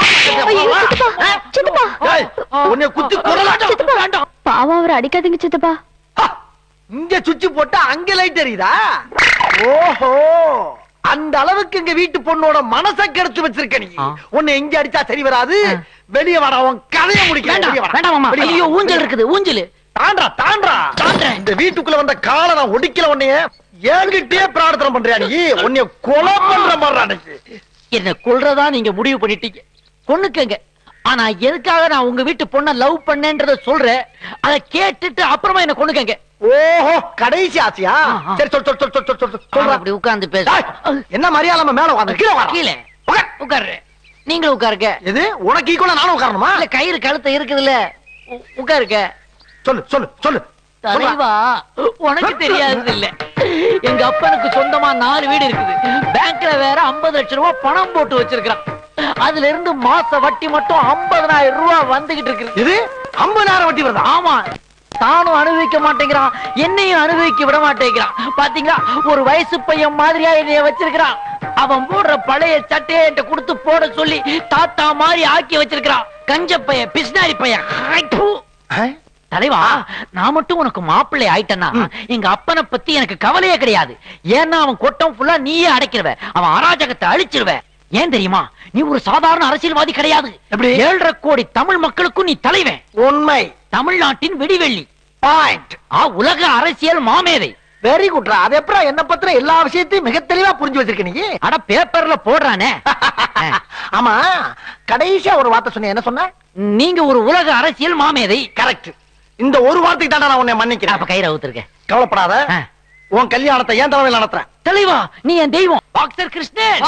உன்னை குத்தி கொல்லலாம். பாவம் அவர் அடிக்காதீங்க சித்தப்பா. இங்க சுவிட்ச் போட்டா அங்க லைட் எரியுதா? ஓஹோ, அந்த அளவுக்கு எங்க வீட்டு பொண்ணோட மனசை கெடுத்து வச்சிருக்க நீ. உன்னை எங்க அடிச்சா சரி வராது. வெளியே வாடா, உன் கதையை முடிக்க. வேண்டாம் மாமா. ஐயோ ஊஞ்சல் இருக்குது, ஊஞ்சல். தாண்டா தாண்டா தாண்டா. இந்த வீட்டுக்குள்ள வந்த காலை நான் ஒடிக்கல. உன்னைய ஏங்கிட்டே பிரார்த்தனை பண்றியா நீ? உன்னைய கொலை பண்ற மாதிரி என்ன கொல்றதா நீங்க முடிவு பண்ணிட்டீங்க. கொன்னுக்கங்க. ஆனா எதுக்காக நான் உங்க வீட்டு பொண்ண லவ் பண்ணேன்றத சொல்றேன். அத கேட்டுட்டு அப்புறமா என்ன கொன்னுக்கங்க. ஓஹோ, கடைசி ஆசையா? சரி சொல் சொல் சொல் சொல் சொல் சொல் சொல்ற. அப்படி உட்கார்ந்து பேச. என்ன மரியாதை? மேல உட்கார்ந்து கீழே வர. கீழே உட்கார்ற. நீங்களும் உட்காருங்க. எது உனக்கு ஈக்குவலா நானும் உட்காரணுமா? இல்ல கயிறு கழுத்து இருக்குதுல்ல, உட்காருங்க. சொல்லு சொல்லு சொல்லு. தலைவா, உனக்கு தெரியாது இல்ல, எங்க அப்பனுக்கு சொந்தமா நாலு வீடு இருக்குது. பேங்க்ல வேற ஐம்பது லட்சம் ரூபாய் பணம் போட்டு வச்சிருக்கான். அதுல இருந்து மாச வட்டி மட்டும் ஐம்பதாயிரம் ரூபாய் வந்துகிட்டு இருக்கு. இது ஐம்பதாயிரம் வட்டி வருதா? ஆமா. தானும் அனுபவிக்க மாட்டேங்கிறான், என்னையும் அனுபவிக்க விட மாட்டேங்கிறான். பாத்தீங்களா, ஒரு வயசு பையன் மாதிரியா என்னைய வச்சிருக்கிறான். அவன் போடுற பழைய சட்டையை என்கிட்ட கொடுத்து போட சொல்லி தாத்தா மாதிரி ஆக்கி வச்சிருக்கிறான். கஞ்ச பையன், பிஸ்னாரி பையன். தலைவா, நான் மட்டும் உனக்கு மாப்பிள்ளை ஆயிட்டேன்னா எங்க அப்பனை பத்தி எனக்கு கவலையே கிடையாது. ஏன்னா அவன் கொட்டம் ஃபுல்லா நீயே அடைக்கிறவ. அவன் அராஜகத்தை அழிச்சிருவ. ஏன் தெரியுமா? நீ ஒரு சாதாரண அரசியல்வாதி கிடையாது. ஏழரை கோடி தமிழ் மக்களுக்கும் நீ தலைவன். உண்மை. தமிழ்நாட்டின் விடிவெள்ளி. பாயிண்ட். உலக அரசியல் மாமேதை. வெரி குட்ரா. அது எப்படா என்ன பத்திர எல்லா விஷயத்தையும் மிக தெளிவா புரிஞ்சு வச்சிருக்க நீ? அட பேப்பர்ல போடுறானே. ஆமா, கடைசியா ஒரு வார்த்தை சொன்ன. என்ன சொன்ன? நீங்க ஒரு உலக அரசியல் மாமேதை. கரெக்ட். இந்த ஒரு வார்த்தைக்கு தாண்டா நான் உன்னை மன்னிக்கிறேன். அப்ப கயிறு அவுத்துருக்கேன். கவலைப்படாத. உன் கல்யாணத்தை ஏன் தலைமையில் நடத்துறேன். தலைவா, நீ என் தெய்வம். பாக்ஸர் கிருஷ்ணன்.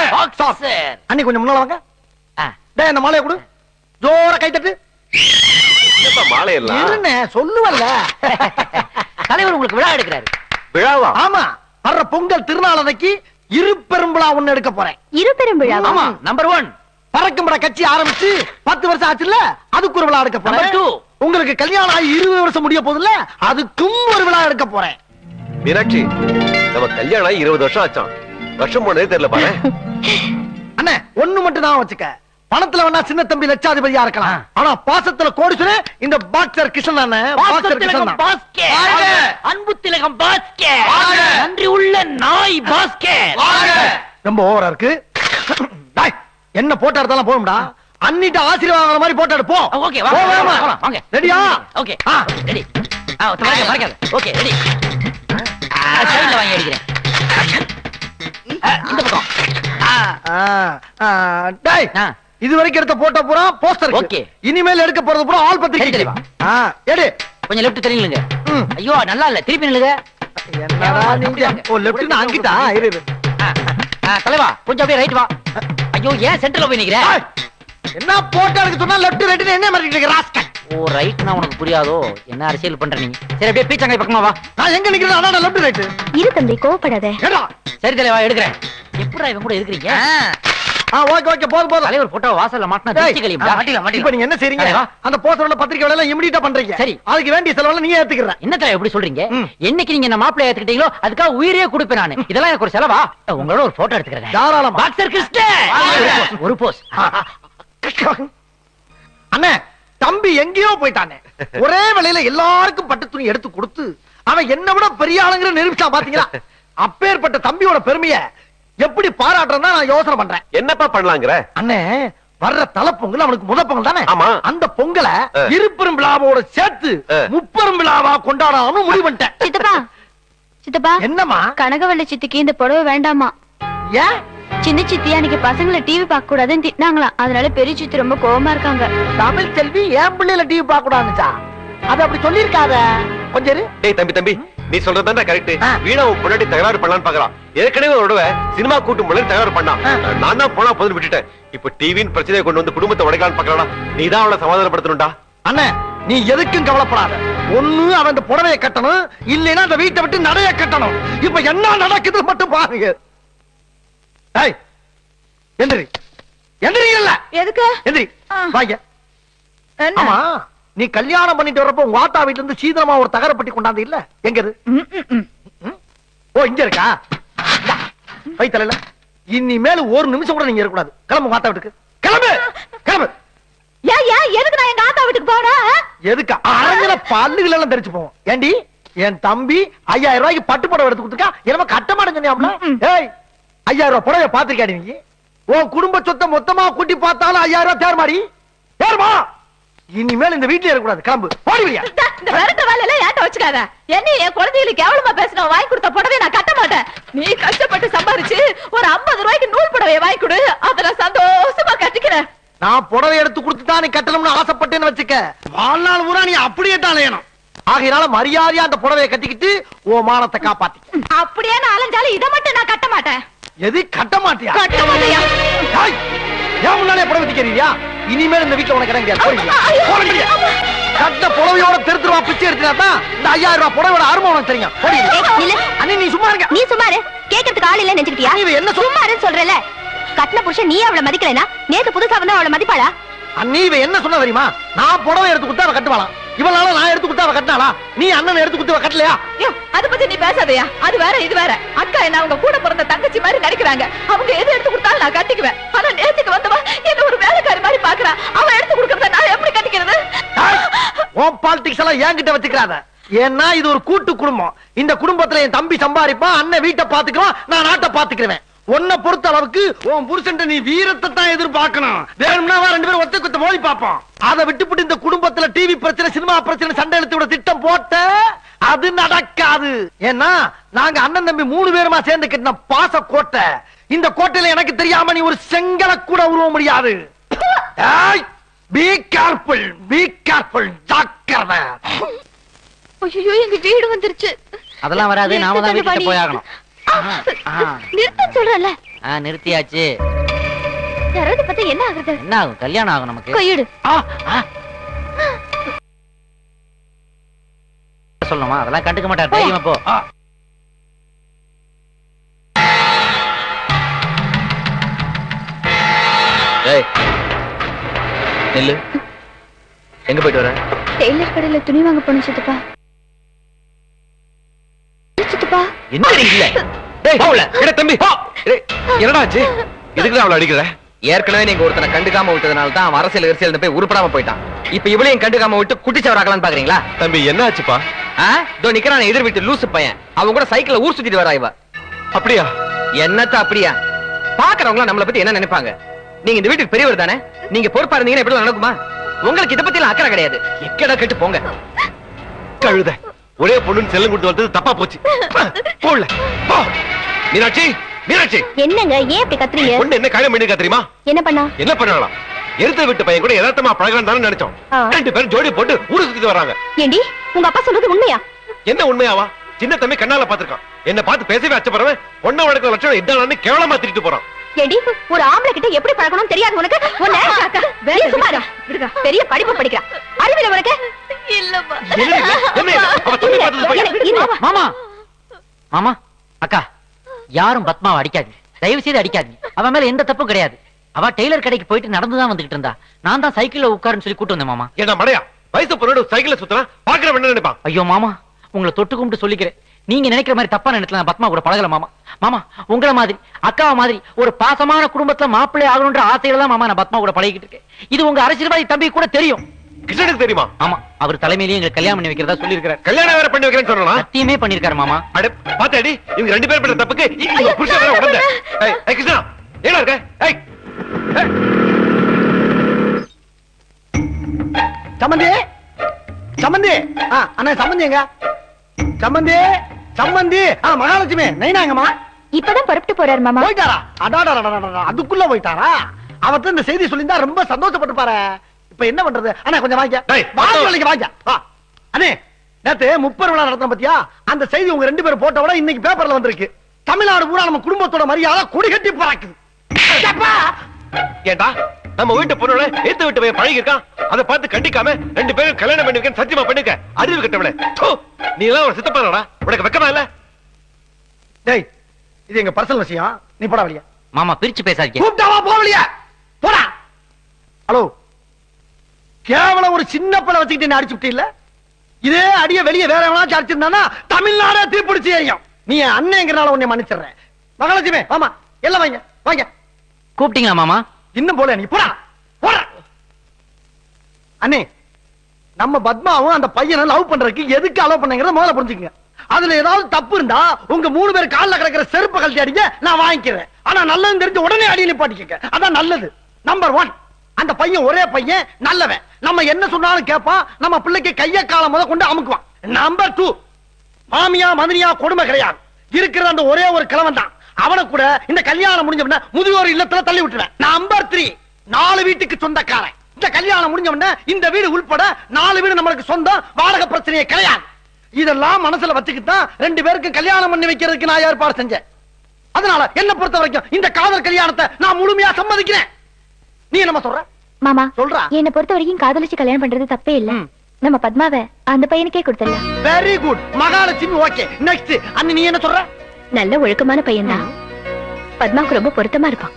அன்னி கொஞ்சம் முன்னால வாங்க. டேய், இந்த மாலையை கொடு. ஜோர கை தட்டு. மாலை எல்லாம் என்ன சொல்லுவல்ல. தலைவர் உங்களுக்கு விழா எடுக்கிறாரு. விழாவா? ஆமா, வர்ற பொங்கல் திருநாள் அன்னைக்கு இரு பெரும்பிழா ஒண்ணு எடுக்க போறேன். இரு பெரும்பிழா? ஆமா. நம்பர் ஒன், பறக்கும் பட கட்சி ஆரம்பிச்சு பத்து வருஷம் ஆச்சுல்ல, அதுக்கு ஒரு விழா எடுக்க போறேன். நம்பர் டூ, உங்களுக்கு கல்யாணம் ஆகி இருபது வருஷம் முடிய போதுல்ல, அதுக்கும் ஒரு விழா எடுக்க போறேன். மீனாட்சி, நம்ம கல்யாணம் ஆகி இருபது வருஷம் ஆச்சாம். வருஷம் போனதே தெரியல பாரு. அண்ணே, ஒண்ணு மட்டும் தான் வச்சுக்க. பணத்துல வேணா சின்ன தம்பி லட்சாதிபதியா இருக்கலாம், ஆனா பாசத்துல கோடீஸ்வரன் இந்த பாக்ஸர் கிருஷ்ணன் தானே. Boxer Krishnan basket. அன்பு திலகம் பாஸ்கெட். நன்றி உள்ள நாய் பாஸ்கெட். ரொம்ப ஓவரா இருக்கு. டேய், என்ன போட்டோ எடுத்தாலும் போடும்டா. அன்னிட்ட ஆசீர்வாதம் மாதிரி போட்டோ எடுப்போ. ஓகே, வாங்க வாங்க. ரெடியா? ஓகே, ஆ ரெடி. ஆ மறக்காத மறக்காத. Okay, ready. சைடுல வாங்கி அடிக்கிறேன். இந்த பக்கம். ஆ டேய், இது வரைக்கும் எடுத்த போட்டோ பூரா போஸ்டர். ஓகே, இனிமேல் எடுக்க போறது பூரா ஆல் பத்திரிக்கை. தெரியுமா? ஆ எடு. கொஞ்சம் லெஃப்ட் தெரியுங்க. ஐயோ நல்லா இல்ல, திருப்பி நில்லுங்க. என்னடா நீங்க? ஓ லெஃப்ட்னா அங்கிட்டா? இரு இரு. தலைவா, கொஞ்சம் அப்படியே ரைட் வா. ஐயோ, ஏன் சென்டர்ல போய் நிக்கிற? என்ன போட்டோ எடுக்க சொன்னா லெஃப்ட் ரைட் என்ன மாட்டிட்டு இருக்க ராஸ்கல்? ஓ ரைட்னா உனக்கு புரியாதோ? என்ன அரசியல் பண்ற நீ? சரி, அப்படியே பீச்சங்காய் பக்கமா வா. நான் எங்க நிக்கிறேன்? அதான் லெஃப்ட் ரைட். இரு தம்பி, கோவப்படாத. ஏடா. சரி தலைவா, எடுக்கிறேன். எப்படா இவங்க கூட இருக்கிறீங்க? ஆ ஓகே ஓகே, போடு போடு. தலைவர் போட்டோ வாசல்ல மாட்டனா திருச்சி கலியம்டா. மாட்டில மாட்டில. இப்போ நீங்க என்ன செய்றீங்க? அந்த போஸ்டர்ல பத்திரிக்கை வேலை எல்லாம் இமிடியேட்டா பண்றீங்க. சரி, அதுக்கு வேண்டிய செலவெல்லாம் நீங்க ஏத்துக்கற. என்ன தலைவர் எப்படி சொல்றீங்க? என்னைக்கு நீங்க என்ன மாப்பிள்ளை ஏத்துக்கிட்டீங்களோ அதுக்காக உயிரே கொடுப்பேன் நானு. இதெல்லாம் எனக்கு ஒரு செலவா? உங்களோட ஒரு போட்டோ எடுத்துக்கிறேன். தாராளமா. பாக்ஸர் கிருஷ்ணன் ஒரு போஸ். அண்ணே, தம்பி எங்கேயோ போயிட்டானே. ஒரே வேளையில எல்லாருக்கும் பட்டு துணி எடுத்து கொடுத்து அவன் என்ன விட பெரிய ஆளுங்கிற நிரூபிச்சா பாத்தீங்களா? அப்பேற்பட்ட தம்பியோட பெருமையை எப்படி பாராட்டுறதா நான் யோசனை பண்றேன். என்னப்பா பண்ணலாங்கிற? அண்ணே, வர்ற தலை பொங்கல் அவனுக்கு முத பொங்கல் தானே? ஆமா. அந்த பொங்கலை ஆ. இருப்பெரும் விழாவோட சேர்த்து ஆ. முப்பெரும் விழாவா கொண்டாடாம முடிவு பண்ணிட்டேன். சித்தப்பா சித்தப்பா என்னம்மா? கனகவள்ளி சித்திக்கு இந்த புடவை வேண்டாமா? ஏன்? சின்ன சித்தி அன்னைக்கு பசங்களை டிவி பார்க்க கூடாதுன்னு திட்டினாங்களாம். அதனால பெரிய சித்தி ரொம்ப கோவமா இருக்காங்க. தமிழ் செல்வி ஏன் பிள்ளைல டிவி பார்க்க கூடாதுச்சா? அது அப்படி சொல்லிருக்காத. கொஞ்சம் இரு. டேய் தம்பி தம்பி நீ சொல்றதுதான் கரெக்ட். ஆ. வீணா உன் பொண்டாட்டி தகராறு பண்ணலான்னு பாக்குறான். ஏற்கனவே ஒரு தடவை சினிமா கூட்டும் போல தகராறு பண்ணான். ஆ. நான் தான் போனா போதும் விட்டுட்டேன். இப்ப டிவின்னு பிரச்சனையை கொண்டு வந்து குடும்பத்தை உடைக்கலான்னு பாக்கறானா? நீ தான் அவளை சமாதானப்படுத்தணும்டா. அண்ணே நீ எதுக்கும் கவலைப்படாத. ஒண்ணு அவன் அந்த புடவையை கட்டணும், இல்லைன்னா அந்த வீட்டை விட்டு நடைய கட்டணும். இப்ப என்ன நடக்குது மட்டும் பாருங்க. ஏய் எந்திரி எந்திரி. இல்ல எதுக்கு? எந்திரி ஆ. வாங்க. என்ன? ஆமா நீ கல்யாணம் பண்ணிட்டு வரப்போ உங்க ஆத்தா வீட்டுல இருந்து சீதனமா ஒரு தகரப்பட்டி கொண்டாந்து இல்ல? எங்க இது? ம், ம், ம். ம்? ஓ இங்க இருக்கா? வைத்தல இனிமேல் ஒரு நிமிஷம் கூட நீங்க இருக்கக்கூடாது. கிளம்பு மாத்தா வீட்டுக்கு. கிளம்பு கிளம்பு. ஏன் ஏன் எதுக்கு நான் எங்க ஆத்தா வீட்டுக்கு போனேன்? எதுக்கு? அரஞ்சல பல்லுகள் எல்லாம் தெரிச்சு போவோம். ஏண்டி என் தம்பி ஐயாயிரம் ரூபாய்க்கு பட்டு புடவை எடுத்து கொடுத்துருக்கா. என்னமா கட்ட மாட்டேன்னு சொன்னியாம்ல? ஏய் ஐயாயிரம் ரூபாய் புடவை பாத்திருக்காடி நீ? உன் குடும்ப சொத்தை மொத்தமா கூட்டி பார்த்தாலும் ஐயாயிரம் ரூபாய் தேர்மாடி தேர்மா. இனிமேல் இந்த வீட்டுல இருக்கக்கூடாது. கிளம்பு போடுவியா? இந்த விரட்ட வேலை எல்லாம் ஏன்ட்ட வச்சுக்காத. என்ன என் குழந்தைகளுக்கு எவ்வளவு பேசின வாங்கி கொடுத்த புடவை நான் கட்ட மாட்டேன். நீ கஷ்டப்பட்டு சம்பாரிச்சு ஒரு ஐம்பது ரூபாய்க்கு நூல் புடவையை வாங்கி கொடு. அத நான் சந்தோஷமா கட்டிக்கிறேன். நான் புடவை எடுத்து கொடுத்துதான் நீ கட்டணும்னு ஆசைப்பட்டேன்னு வச்சுக்க, வாழ்நாள் பூரா நீ அப்படியே தான் அலையணும். ஆகையினால மரியாதையா அந்த புடவையை கட்டிக்கிட்டு ஓ மானத்தை காப்பாத்தி. அப்படியே நான் அலைஞ்சாலும் இதை மட்டும் நான் கட்ட மாட்டேன். எது கட்ட மாட்டியா? கட்ட மாட்டியா? ஏய், ஏன் முன்னாலே புடவை திக்கிறியா? இனிமேல் இந்த வீட்டுல உனக்கு இடம் கிடையாது. போறீங்களா? போறீங்க. கட்ட புடவையோட தெருத்துருவா பிச்சை எடுத்துனா இந்த ஐயாயிரம் ரூபாய் புடவையோட அருமை உனக்கு தெரியும். போறீங்க. அண்ணி நீ சும்மா இருக்க. நீ சும்மாரு. கேட்கறதுக்கு ஆள் இல்ல நினைச்சுக்கிட்டியா? நீ என்ன சொல்~ சும்மாருன்னு சொல்றல. கட்டின புருஷன் நீ அவளை மதிக்கலைனா நேத்து புதுசா வந்து அவளை மதிப்பாளா? அண்ணி இவ என்ன சொன்ன தெரியுமா? நான் புடவை எடுத்து கொடுத்தா அவ கட்டுவாளாம். இவளால நான் எடுத்து கொடுத்தா அவ கட்டினாளா? நீ அண்ணன் எடுத்து கொடுத்து அவ கட்டலையா? ஐயோ, அத பத்தி நீ பேசாதயா. அது வேற இது வேற. அக்கா என்ன அவங்க கூட பிறந்த தங்கச்சி மாதிரி நடிக்கிறாங்க. அவங்க எது எடுத்து கொடுத்தாலும் நான் கட்டிக்குவேன். ஆனா நேத்துக்கு வந்தவ என்ன ஒரு வேலைக்காரி மாதிரி பாக்குறா. அவ எடுத்து கொடுக்கறத நான் எப்படி கட்டிக்கிறது? உன் பாலிடிக்ஸ் எல்லாம் என்கிட்ட வச்சுக்கிறாத. ஏன்னா இது ஒரு கூட்டு குடும்பம். இந்த குடும்பத்துல என் தம்பி சம்பாதிப்பான், அண்ணன் வீட்டை பாத்துக்குவான், நான் நாட்டை பாத்துக்கிறேன். உன்னை பொறுத்த அளவுக்கு உன் புருஷன் நீ வீரத்தை தான் எதிர்பார்க்கணும். வேணும்னா ரெண்டு பேரும் ஒத்த குத்த மோதி பார்ப்போம். அதை விட்டுவிட்டு இந்த குடும்பத்துல டிவி பிரச்சனை, சினிமா பிரச்சனை, சண்டை இழுத்து விட திட்டம் போட்ட அது நடக்காது. ஏன்னா நாங்க அண்ணன் தம்பி மூணு பேருமா சேர்ந்து கட்டின பாச கோட்டை. இந்த கோட்டையில எனக்கு தெரியாம நீ ஒரு செங்கலை கூட உருவ முடியாது. பி கேர்ஃபுல், பி கேர்ஃபுல், ஜாக்கிரதை. ஐயோ எங்க வீடு வந்துருச்சு. அதெல்லாம் வராது, நாம தான் வீட்டுக்கு போய் ஆகணும். நிறுத்த சொல்றல. நிறுத்தியாச்சு. யாராவது பார்த்தா என்ன ஆகுறது? என்ன ஆகும்? கல்யாணம் ஆகும் நமக்கு. கையெடு. சொல்லணுமா? அதெல்லாம் கண்டுக்க மாட்டார். தைரியமா போ. ஏய் நெல்லு எங்க போயிட்டு வர? டெய்லர் கடையில துணி வாங்க போன சித்தப்பா. சித்தப்பா என்ன இல்ல? டேய் போல எட தம்பி போ. டேய் என்னடா ஆச்சு? எதுக்கு அவளை அடிக்கற? ஏற்கனவே நீங்க ஒருத்தனை கண்டுக்காம விட்டதனால தான் அவன் அரசியல் அரசியல் போய் உருப்படாம போயிட்டான். இப்ப இவளையும் கண்டுக்காம விட்டு குட்டிச்சவராக்கலாம்னு பாக்குறீங்களா? தம்பி என்ன ஆச்சுப்பா? இதோ நிக்கிறான் எதிர் வீட்டு லூசு பையன். அவன் கூட சைக்கிள்ல ஊர் சுத்திட்டு வரா இவ. அப்படியா? என்னத்த அப்படியா? பாக்குறவங்க நம்மளை பத்தி என்ன நினைப்பாங்க? நீங்க இந்த வீட்டுக்கு பெரியவர் தானே? நீங்க பொறுப்பா இருந்தீங்கன்னா எப்படி நடக்குமா? உங்களுக்கு இதை பத்தி எல்லாம் அக்கறை கிடையாது. எக்கடா கேட்டு போங்க. கழுத ஒரே பொண்ணுன்னு செல்லம் கொடுத்து வந்தது தப்பா போச்சு. போல போ. மீனாட்சி, மீனாட்சி என்னங்க ஏன் இப்படி கத்துறீங்க? பொண்ணு என்ன கல்யாணம் பண்ணிருக்கா தெரியுமா? என்ன பண்ணா? என்ன பண்ணலாம்? எருத்த விட்டு பையன் கூட யதார்த்தமா பழகலாம் தானே நினைச்சோம். ரெண்டு பேரும் ஜோடி போட்டு ஊரு சுத்திட்டு வராங்க. ஏண்டி உங்க அப்பா சொல்றது உண்மையா? என்ன உண்மையாவா? சின்ன தம்பி கண்ணால பாத்துருக்கான். என்ன பார்த்து பேசவே அச்சப்படுறவன் பொண்ணை வளர்க்கிற லட்சணம் இதானு கேவலமா திட்டிட்டு போறான். ஏண்டி ஒரு ஆம்பளை கிட்ட எப்படி பழகணும்னு தெரியாது உனக்கு? உன்னை நீ சும்மா இரு. பெரிய படிப்பு படிக்கிறா. அறிவில உனக்கு? இல்லம்மா. என்ன இது? என்ன இது? அவ தம்பி பார்த்தது பையன். மாமா மாமா அக்கா யாரும் பத்மாவை அடிக்காதீங்க. தயவு செய்து அடிக்காதீங்க. அவன் மேல எந்த தப்பும் கிடையாது. அவ டெய்லர் கடைக்கு போயிட்டு நடந்துதான் வந்துகிட்டு இருந்தா. நான் தான் சைக்கிள்ல உட்காருன்னு சொல்லி கூட்டு வந்தேன் மாமா. என்ன மடையா? வயசு பொண்ணோட சைக்கிள்ல சுத்தனா பாக்குறவன் என்ன நினைப்பான்? ஐயோ மாமா, உங்களை தொட்டு கும்பிட்டு சொல்லிக்கிறேன். நீங்க நினைக்கிற மாதிரி தப்பான இடத்துல நான் பத்மா கூட பழகல மாமா. மாமா உங்களை மாதிரி அக்காவை மாதிரி ஒரு பாசமான குடும்பத்துல மாப்பிள்ளை ஆகணும்ன்ற ஆசையில தான் மாமா நான் பத்மா கூட பழகிட்டு இருக்கேன். இது உங்க அரசியல்வாதி தம்பி கூட தெரியும். கிருஷ்ணனுக்கு தெரியுமா? ஆமா, அவர் தலைமையிலேயே எங்களுக்கு கல்யாணம் பண்ணி வைக்கிறதா சொல்லி இருக்கிறார். கல்யாணம் வேற பண்ணி வைக்கிறேன்னு சொன்னா சத்தியமே பண்ணிருக்காரு மாமா. அட பாத்தாடி, இவங்க ரெண்டு பேர் பண்ண தப்புக்கு இவங்க புருஷன் வேற உடந்த. ஏய் ஏய் கிருஷ்ணா, ஏடா இருக்க? ஏய் சம்பந்தி சம்பந்தி ஆ அண்ணா சம்பந்தி எங்க சம்பந்தி சம்பந்தி ஆ மகாலட்சுமி நைனாங்கம்மா இப்பதான் புறப்பட்டு போறாரு மாமா. போயிட்டாரா? அடாடா அதுக்குள்ள போயிட்டாரா? அவர்ட்ட இந்த செய்தி சொல்லியிருந்தா ரொம்ப சந்தோஷப்பட்டு பாரு. இப்ப என்ன பண்றது? அண்ணா கொஞ்சம் வாங்க. வாங்க வேலைக்கு வாங்க. வா அண்ணே, நேத்து முப்பது விழா நடத்தின பத்தியா? அந்த செய்தி உங்க ரெண்டு பேரும் போட்ட விட இன்னைக்கு பேப்பர்ல வந்திருக்கு. தமிழ்நாடு பூரா நம்ம குடும்பத்தோட மரியாதை கொடி கட்டி பறக்குது. ஏண்டா நம்ம வீட்டு பொண்ணோட ஏத்து விட்டு போய் பழகி இருக்கான், அதை பார்த்து கண்டிக்காம ரெண்டு பேரும் கல்யாணம் பண்ணிருக்கேன் சத்தியமா பண்ணிக்க. அறிவு கட்டவளே, நீ எல்லாம் ஒரு சித்தப்பாடா, உனக்கு வெக்கமா இல்ல? டேய், இது எங்க பர்சனல் விஷயம், நீ போடா வெளிய. மாமா பிரிச்சு பேசாதீங்க. கூப்பிட்டாவா போ வெளிய. போடா. ஹலோ, கேவலம் ஒரு சின்ன பழம் வச்சுக்கிட்டு என்ன அடிச்சுட்டு இல்ல? இதே அடிய வெளிய வேற எவனாச்சும் அடிச்சிருந்தானா தமிழ்நாடே தீப்பிடிச்சு எரியும். நீ அண்ணங்கிறனால உன்னை மன்னிச்சிடுறேன். மகாலட்சுமி ஆமா எல்லாம் வாங்க வாங்க. கூப்பிட்டீங்களா மாமா? இன்னும் போல, நீ போடா போடா. அண்ணே, நம்ம பத்மாவும் அந்த பையனை லவ் பண்றதுக்கு எதுக்கு அலோவ் பண்ணங்கறத முதல்ல புரிஞ்சுக்கங்க. அதுல ஏதாவது தப்பு இருந்தா உங்க மூணு பேர் கால்ல கிடக்கிற செருப்பு கழட்டி அடிங்க, நான் வாங்கிக்கிறேன். ஆனா நல்லது தெரிஞ்சு உடனே அடி நிப்பாட்டிக்க, அதான் நல்லது. நம்பர் ஒன், அந்த பையன் ஒரே பையன், நல்லவன். நம்ம என்ன சொன்னாலும் கேட்பான், நம்ம பிள்ளைக்கு கைய காலம் முத கொண்டு அமுக்குவான். நம்பர் டூ, மாமியா மதனியா கொடுமை கிடையாது. இருக்கிற அந்த ஒரே ஒரு கிழவன் தான். அவனை கூட இந்த கல்யாணம் முடிஞ்சவன முதியோர் இல்லத்துல தள்ளி விட்டுறேன். நம்பர் த்ரீ, நாலு வீட்டுக்கு சொந்தக்காரன். இந்த கல்யாணம் முடிஞ்சவன இந்த வீடு உள்பட நாலு வீடு நம்மளுக்கு சொந்தம், வாடகை பிரச்சனையே கிடையாது. இதெல்லாம் மனசுல வச்சுக்கிட்டு ரெண்டு பேருக்கு கல்யாணம் பண்ணி வைக்கிறதுக்கு நான் ஏற்பாடு செஞ்சேன். அதனால என்ன பொறுத்த வரைக்கும் இந்த காதல் கல்யாணத்தை நான் முழுமையா சம்மதிக்கிறேன். நீ என்ன சொல்ற? மாமா சொல்றா. என்ன பொறுத்த வரைக்கும் காதலிச்சு கல்யாணம் பண்றது தப்பே இல்ல. நம்ம பத்மாவை அந்த பையனுக்கே கொடுத்துடலாம். Very good Mahalakshmi. Okay, next. அண்ணி நீ என்ன சொல்ற? நல்ல ஒழுக்கமான பையன் தான், பத்மாவுக்கு ரொம்ப பொருத்தமா இருப்பான்.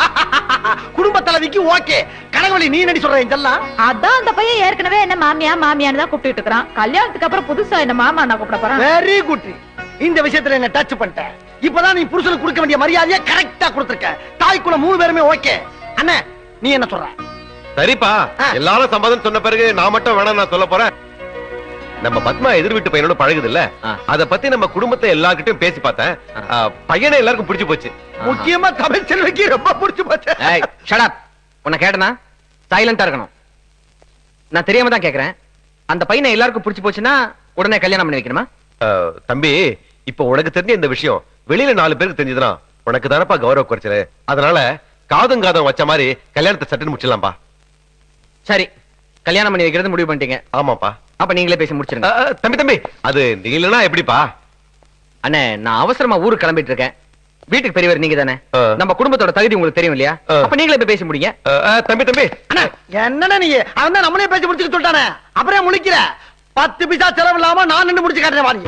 குடும்ப தலைவிக்கு ஓகே. கனகவழி நீ என்ன சொல்ற? இதெல்லாம் அதான் அந்த பையன் ஏற்கனவே என்ன மாமியா மாமியான்னு தான் கூப்பிட்டு இருக்கிறான். கல்யாணத்துக்கு அப்புறம் புதுசா என்ன மாமா நான் கூப்பிட போறேன். Very good. இந்த விஷயத்துல என்ன டச் பண்ணிட்ட. இப்பதான் நீ புருஷனுக்கு கொடுக்க வேண்டிய மரியாதையை கரெக்டா கொடுத்திருக்க. தாய்க்குள்ள மூணு பேருமே ஓகே. அண்ணே நீ என்ன சொல்ற? சரிப்பா, எல்லாரும் சம்மதம் சொன்ன பிறகு நான் மட்டும் வேணாம் நான் சொல்ல போறேன். நம்ம பத்மா எதிர் வீட்டு பையனோட பழகுது இல்ல, அத பத்தி நம்ம குடும்பத்தை எல்லார்கிட்டயும் பேசி பார்த்தேன். பையனை எல்லாருக்கும் பிடிச்சு போச்சு. முக்கியமா தமிழ் செல்விக்கு ரொம்ப பிடிச்சு போச்சு. Shut up. உன்னை கேட்டனா சைலண்டா இருக்கணும். நான் தெரியாம தான் கேக்குறேன். அந்த பையனை எல்லாருக்கும் பிடிச்சு போச்சுன்னா உடனே கல்யாணம் பண்ணி வைக்கணுமா? தம்பி, இப்ப உனக்கு தெரிஞ்ச இந்த விஷயம் வெளியில நாலு பேருக்கு தெரிஞ்சதுன்னா உனக்கு தானப்பா கௌரவ குறைச்சல. அதனால காதும் காதம் வச்ச மாதிரி கல்யாணத்தை சட்டுன்னு முடிச்சிடலாம்பா. சரி, கல்யாணம் பண்ணி வைக்கிறது முடிவு பண்ணிட்டீங்க. ஆமாப்பா. அப்ப நீங்களே பேசி முடிச்சிருங்க. தம்பி தம்பி அது நீ இல்லனா எப்படிப்பா? அண்ணே, நான் அவசரமா ஊருக்கு கிளம்பிட்டு இருக்கேன். வீட்டுக்கு பெரியவர் நீங்க தானே, நம்ம குடும்பத்தோட தகுதி உங்களுக்கு தெரியும் இல்லையா? அப்ப நீங்களே போய் பேசி முடிங்க. தம்பி தம்பி என்னன்னா நீ அவன் தான் நம்மளே பேசி முடிச்சுக்க சொல்லிட்டானே, அப்புறம் முழிக்கிற. பத்து பைசா செலவு இல்லாம நான் நின்று முடிச்சு காட்டுறேன் வாரி.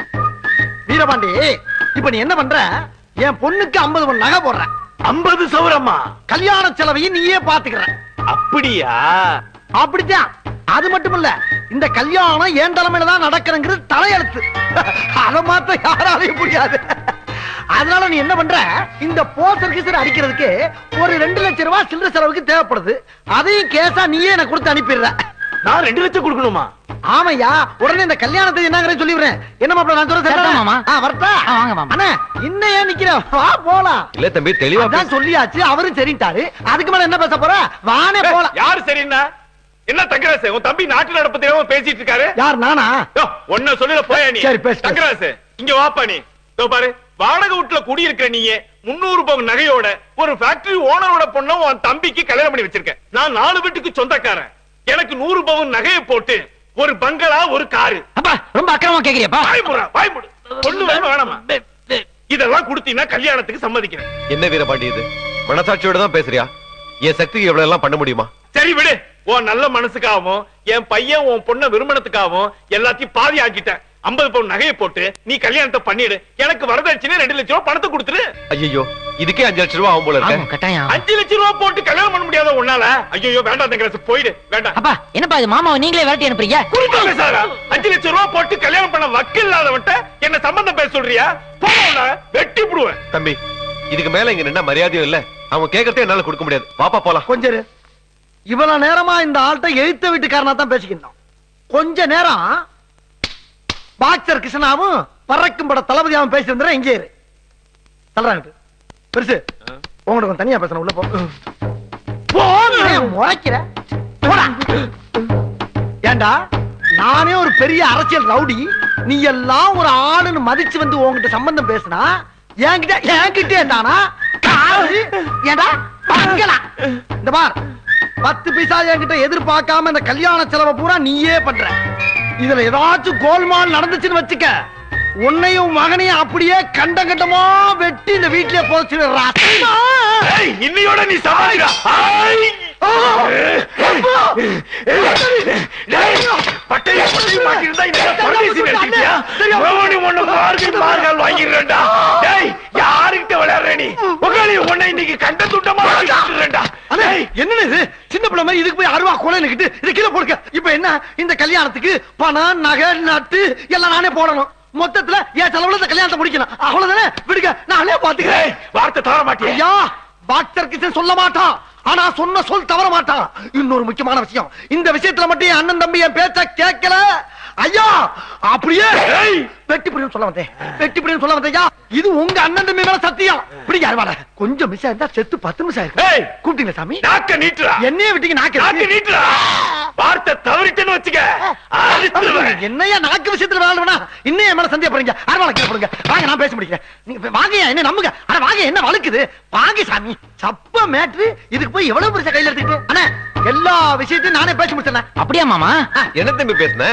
வீரபாண்டி, இப்ப நீ என்ன பண்ற? என் பொண்ணுக்கு ஐம்பது பவுன் நகை போடுற. ஐம்பது சவரமா? கல்யாண செலவையும் நீயே பாத்துக்கிற. அப்படியா? அப்படித்தான். அது மட்டும் இல்ல, இந்த கல்யாணம் ஏன் தலைமையில தான் நடக்கிறங்கிறது தலையெழுத்து. அதை மாத்த யாராலையும் முடியாது. அதனால நீ என்ன பண்ற? இந்த போஸ்டர் கீசர் அடிக்கிறதுக்கு ஒரு ரெண்டு லட்சம் ரூபாய் சில்லறை செலவுக்கு தேவைப்படுது. அதையும் கேஸா நீயே எனக்கு கொடுத்து அனுப்பிடுற. நான் ரெண்டு லட்சம் கொடுக்கணுமா? ஆமையா, உடனே இந்த கல்யாணத்தை என்னங்கறத சொல்லிடுறேன். என்ன மாப்பிள்ள நான் சொல்றேன் மாமா? ஆ வரட்டா? வாங்க மாமா. அண்ணா இன்னும் ஏன் நிக்கிற? வா போலாம். இல்ல தம்பி, தெளிவா அதான் சொல்லியாச்சு, அவரும் சரிட்டாரு. அதுக்கு மேல என்ன பேச போற? வானே போலாம். யாரு சரின்னா என்ன? தங்கராசு, உன் தம்பி நாட்டு நடப்பு தெரியாம பேசிட்டு இருக்காரு. யார்? நானா? ஒன்ன சொல்லல போயா நீ. சரி பேசு. தங்கராசு இங்க வாப்பா. நீ இதோ பாரு, வாடகை வீட்டுல குடி இருக்கிற நீயே முன்னூறு பவுன் நகையோட ஒரு ஃபேக்டரி ஓனரோட பொண்ண உன் தம்பிக்கு கல்யாணம் பண்ணி வச்சிருக்க. நான் நாலு வீட்டுக்கு சொந்தக்காரன். எனக்கு நூறு பவுன் நகையை போட்டு ஒரு பங்களா ஒரு காரு. அப்பா ரொம்ப அக்கிரமா கேக்குறியப்பா. வாய்முறா வாய்முடு. பொண்ணு வேணும் வேணாமா? இதெல்லாம் கொடுத்தீங்கன்னா கல்யாணத்துக்கு சம்மதிக்கிறேன். என்ன வீரபாண்டி இது? மனசாட்சியோட தான் பேசுறியா? என் சக்திக்கு எவ்வளவு எல்லாம் பண்ண முடியுமா? சரி விடு. உன் நல்ல மனசுக்காகவும் என் பையன் உன் பொண்ண விரும்பனத்துக்காகவும் எல்லாத்தையும் பாதி ஆக்கிட்டேன். ஐம்பது பவுன் நகையை போட்டு நீ கல்யாணத்தை பண்ணிடு. எனக்கு வரதட்சணை ரெண்டு லட்சம் ரூபாய் பணத்தை கொடுத்துரு. ஐயோ, இதுக்கே அஞ்சு லட்சம் ரூபாய் ஆகும் போல இருக்கு. கட்டாயம். அஞ்சு லட்சம் ரூபாய் போட்டு கல்யாணம் பண்ண முடியாத உன்னால? ஐயோ வேண்டாம் தங்கராசு, போயிடு. வேண்டாம். அப்பா என்னப்பா இது? மாமாவை நீங்களே விரட்டி அனுப்புறீங்க. குறுக்கால சாரா, அஞ்சு லட்சம் ரூபாய் போட்டு கல்யாணம் பண்ண வக்கீல் இல்லாதவன்ட்ட என்ன சம்பந்தம் பேச சொல்றியா? போன வெட்டி புடுவேன். தம்பி, இதுக்கு மேல இங்க நின்னா மரியாதையும் இல்ல. அவங்க கேட்கறதே என்னால கொடுக்க முடியாது. பாப்பா போலாம். கொஞ்சம் இரு. இவ்வளவு நேரமா இந்த ஆள்கிட்ட எழுத்த வீட்டுக்காரனா தான் பேசிக்கிட்டோம். கொஞ்ச நேரம் பாக்சர் கிருஷ்ணாவும் பறக்கும் பட தளபதியாவும் பேசியிருந்தா இங்கே இரு. சொல்றாங்க பெருசு, உங்களுக்கு தனியா பேசணும். உள்ள போ. முளைக்கிற போடா. ஏண்டா நானே ஒரு பெரிய அரசியல் ரவுடி, நீ எல்லாம் ஒரு ஆளுன்னு மதிச்சு வந்து உன்கிட்ட சம்பந்தம் பேசினா என்கிட்ட என்கிட்ட ஏண்டானா ஏண்டா பார்க்கலாம். இந்த பார், பத்து பைசா என்கிட்ட எதிர்பார்க்காம இந்த கல்யாண செலவை பூரா நீயே பண்ற. இதுல ஏதாச்சும் கோல்மால் நடந்துச்சுன்னு வச்சுக்க, உன்னையும் மகனையும் அப்படியே கண்ட கண்டமா வெட்டி இந்த வீட்டிலே போச்சுடுறா. இன்னையோட நீ சமாளிடா. பட்டைய பட்டி மாட்டிருந்தா இந்த பரதேசி நினைச்சிட்டியா? மோனி ஒண்ணு மார்கல் மார்கல் வாங்கிடுறேன்டா. டேய் யாருக்கிட்ட விளையாடுற நீ? உங்களை உன்னை இன்னைக்கு கண்ட துண்டமா வாங்கிடுறேன்டா. என்ன இது சின்ன பிள்ளை மாதிரி இதுக்கு போய் அருவா கொலைன்னுக்கிட்டு இது கீழே போடுங்க. இப்ப என்ன இந்த கல்யாணத்துக்கு பணம் நகை நட்டு எல்லாம் நானே போடணும். மொத்தத்துல என் செலவுல இந்த கல்யாணத்தை முடிக்கணும். அவ்வளவுதானே, விடுங்க நானே பாத்துக்கிறேன். வார்த்தை தவற மாட்டியா? ஐயா டாக்டர் கிட்ட சொல்ல மாட்டான், ஆனா சொன்ன சொல் தவற மாட்டான். இன்னொரு முக்கியமான விஷயம், இந்த விஷயத்துல மட்டும் என் அண்ணன் தம்பி என் பேச்ச கேட்கல ஐயா அப்படியே வெட்டி புரியும் சொல்ல வந்தேன். வெட்டி புரியும் சொல்ல வந்தேன். இது உங்க அண்ணன் தம்பி மேல சத்தியம். பிடிக்க அருவால கொஞ்சம் மிஸ் ஆயிருந்தா செத்து பத்து நிமிஷம் ஆயிருக்கு. கூப்பிட்டீங்க சாமி? நாக்க நீட்டுறா. என்னைய விட்டீங்க நாக்க நாக்க நீட்டுறா. வார்த்தை தவறிட்டேன்னு வச்சுக்க. என்னையா நாக்கு விஷயத்துல வேணா இன்னும் என் மேல சந்தேகப்படுறீங்க. அருவால கீழே போடுங்க. வாங்க நான் பேச முடிக்கிறேன். நீங்க வாங்கயா, என்ன நம்புங்க. ஆனா வாங்க, என்ன வழுக்குது வாங்க சாமி. சப்ப மேட்ரு இதுக்கு போய் எவ்வளவு பெருசா கையில எடுத்துக்கிட்டு அண்ணா எல்லா விஷயத்தையும் நானே பேசி முடிச்சேன். அப்படியா மாமா? என்ன தம்பி பேசுன?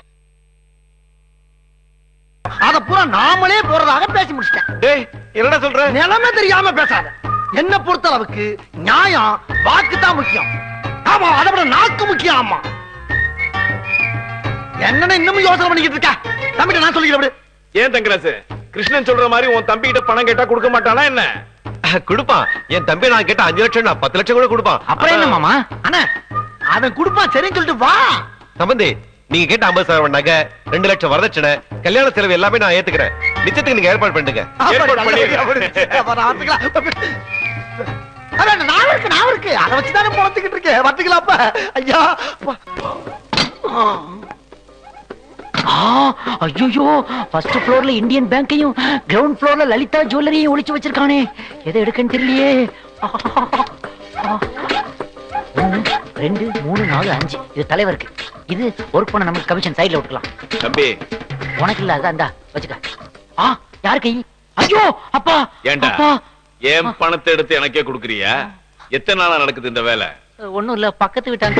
அத பூரா நாமளே போறதாக பேசி முடிச்சிட்டேன். டேய் என்னடா சொல்ற? நிலைமை தெரியாம பேசாத. என்ன பொறுத்த அளவுக்கு நியாயம் வாக்கு தான் முக்கியம். ஆமா, அதை விட நாக்கு முக்கியம். ஆமா, என்னன்னு இன்னமும் யோசனை பண்ணிக்கிட்டு இருக்க? தம்பிட்ட நான் சொல்லிக்கிறேன். ஏன் தங்கராசு, கிருஷ்ணன் சொல்ற மாதிரி உன் தம்பி கிட்ட பணம் கேட்டா கொடுக்க மாட்டானா என்ன? கொடுப்பான். என் தம்பி நான் கேட்ட அஞ்சு லட்சம் நான் பத்து லட்சம் கூட கொடுப்பான். அப்புறம் என்ன மாமா? அண்ணா அவன் கொடுப்பான், சரின்னு சொல்லிட்டு வா. சம்பந்தி, நீங்க கேட்ட ஐம்பது சதவீதம் நகை, ரெண்டு லட்சம் வரதட்சணை, கல்யாண செலவு எல்லாமே நான் ஏத்துக்கிறேன். நிச்சயத்துக்கு நீங்க ஏற்பாடு பண்ணுங்க. ஏற்பாடு பண்ணிருக்கேன். நான் இருக்கு நான் இருக்கு அதை வச்சுதானே பொழச்சுக்கிட்டு இருக்கேன். வரத்துக்கலாப்ப ஐயா. ஐயோ, ஃபர்ஸ்ட் ஃப்ளோர்ல இந்தியன் பேங்கையும் கிரவுண்ட் ஃப்ளோர்ல லலிதா ஜுவல்லரியும் ஒளிச்சு வச்சிருக்கானே. எதை எடுக்கன்னு தெரியலையே. ஒன்னு ரெண்டு மூணு நாலு அஞ்சு, இது தலைவருக்கு. இது ஒர்க் பண்ண நமக்கு கமிஷன் சைடுல விட்டுக்கலாம். தம்பி உனக்கு இல்ல, அதான் வச்சுக்க. ஆ யாரு கை? ஐயோ அப்பா. ஏண்டா அப்பா, ஏன் பணத்தை எடுத்து எனக்கே கொடுக்குறியா? எத்தனை நாளா நடக்குது இந்த வேலை? ஒண்ணும் இல்ல, பக்கத்து வீட்டாங்க.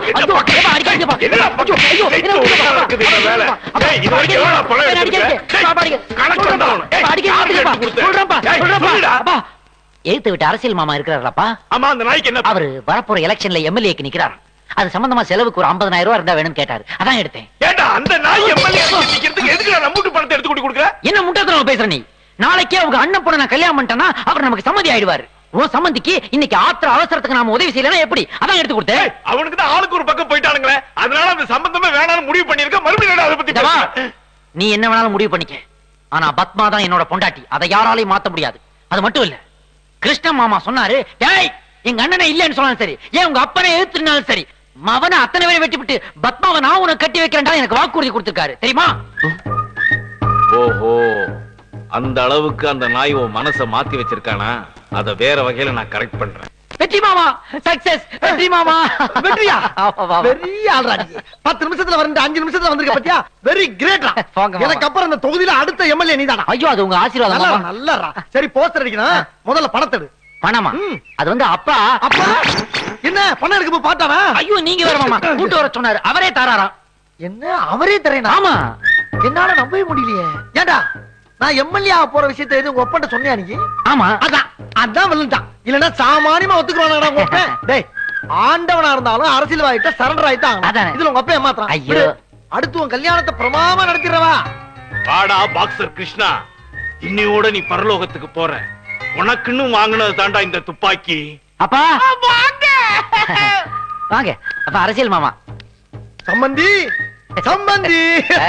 எழுத்து விட்டு அரசியல் மாமா இருக்கிறாரப்பா. ஆமா, அந்த நாய்க்கு என்ன? அவரு வரப்போற எலெக்ஷன்ல எம்எல்ஏக்கு நிக்கிறார். அது சம்பந்தமா செலவுக்கு ஒரு ஐம்பதாயிரம் ரூபாய் இருந்தா வேணும்னு கேட்டாரு. அதான் எடுத்தேன். ஏண்டா அந்த நாய் எம்எல்ஏ நிக்கிறதுக்கு எதுக்கு நம்மூட்டு பணத்தை எடுத்து கொண்டு கொடுக்குற? என்ன முட்டாள்தனமா பேசுற நீ? நாளைக்கே அவங்க அண்ணன் பொண்ண நான் கல்யாணம் பண்ணிட்டேன்னா அவர் நமக்கு சம்மதி ஆயிடுவாரு. உன் சம்மந்திக்கு இன்னைக்கு ஆத்திர அவசரத்துக்கு நாம உதவி செய்யலன்னா எப்படி? அதான் எடுத்து கொடுத்தேன். அவனுக்கு தான் ஆளுக்கு ஒரு பக்கம் போயிட்டானுங்களே, அதனால அந்த சம்பந்தமே வேணாம்னு முடிவு பண்ணிருக்க. மறுபடியும் அதை பத்தி பேச. நீ என்ன வேணாலும் முடிவு பண்ணிக்க, ஆனா பத்மா தான் என்னோட பொண்டாட்டி. அதை யாராலையும் மாத்த முடியாது. அது மட்டும் இல்ல, கிருஷ்ண மாமா சொன்னாரு, டேய் எங்க அண்ணனை இல்லன்னு சொன்னாலும் சரி, ஏன் உங்க அப்பனை எதிர்த்துனாலும் சரி, மவனை அத்தனை பேரை வெட்டி விட்டு பத்மாவை நான் உனக்கு கட்டி வைக்கிறேன்டா எனக்கு வாக்குறுதி கொடுத்திருக்காரு தெரியுமா? ஓஹோ, அந்த அளவுக்கு அந்த நாய் உன் மனசை மாத்தி வச்சிருக்கானா? அத வேற வகையில நான் கரெக்ட் பண்றேன். வெற்றி மாமா, சக்சஸ். வெற்றி மாமா, வெற்றியா? பெரிய ஆள்ரா நீ. பத்து நிமிஷத்துல வரேன், அஞ்சு நிமிஷத்துல வந்திருக்க பத்தியா? வெரி கிரேட்ரா. எனக்கு அப்புறம் இந்த தொகுதியில அடுத்த எம்எல்ஏ நீதானா? ஐயோ, அது உங்க ஆசீர்வாதம். நல்லரா. சரி, போஸ்டர் அடிக்கணும். முதல்ல பணத்தை எடு. பணமா? அது வந்து அப்பா. அப்பா என்ன பணம் எடுக்க போய் பார்த்தானா? ஐயோ, நீங்க வேற மாமா, கூட்டு வர சொன்னாரு. அவரே தராராம். என்ன அவரே தரேனா? ஆமா. என்னால நம்பவே முடியலையே. ஏண்டா நான் எம்எல்ஏ ஆக போற விஷயத்தை எதுவும் உங்க ஒப்பன்ட்ட சொன்னியா நீ? ஆமா. அதான் அதான் விழுந்தான். இல்லன்னா சாமானியமா ஒத்துக்குவானடா உங்க ஒப்பன். டேய், ஆண்டவனா இருந்தாலும் அரசியல்வாதிட்ட சரண்டர் ஆயிட்டான். இதுல உங்க அப்பா ஏமாத்துறான். ஐயோ, அடுத்து உன் கல்யாணத்தை பிரமாமா நடத்திடுறவா. வாடா பாக்ஸர் கிருஷ்ணா, இன்னையோட நீ பரலோகத்துக்கு போற. உனக்குன்னு வாங்கினது தாண்டா இந்த துப்பாக்கி. அப்பா வாங்க. அப்ப அரசியல் மாமா. சம்பந்தி சம்பந்தி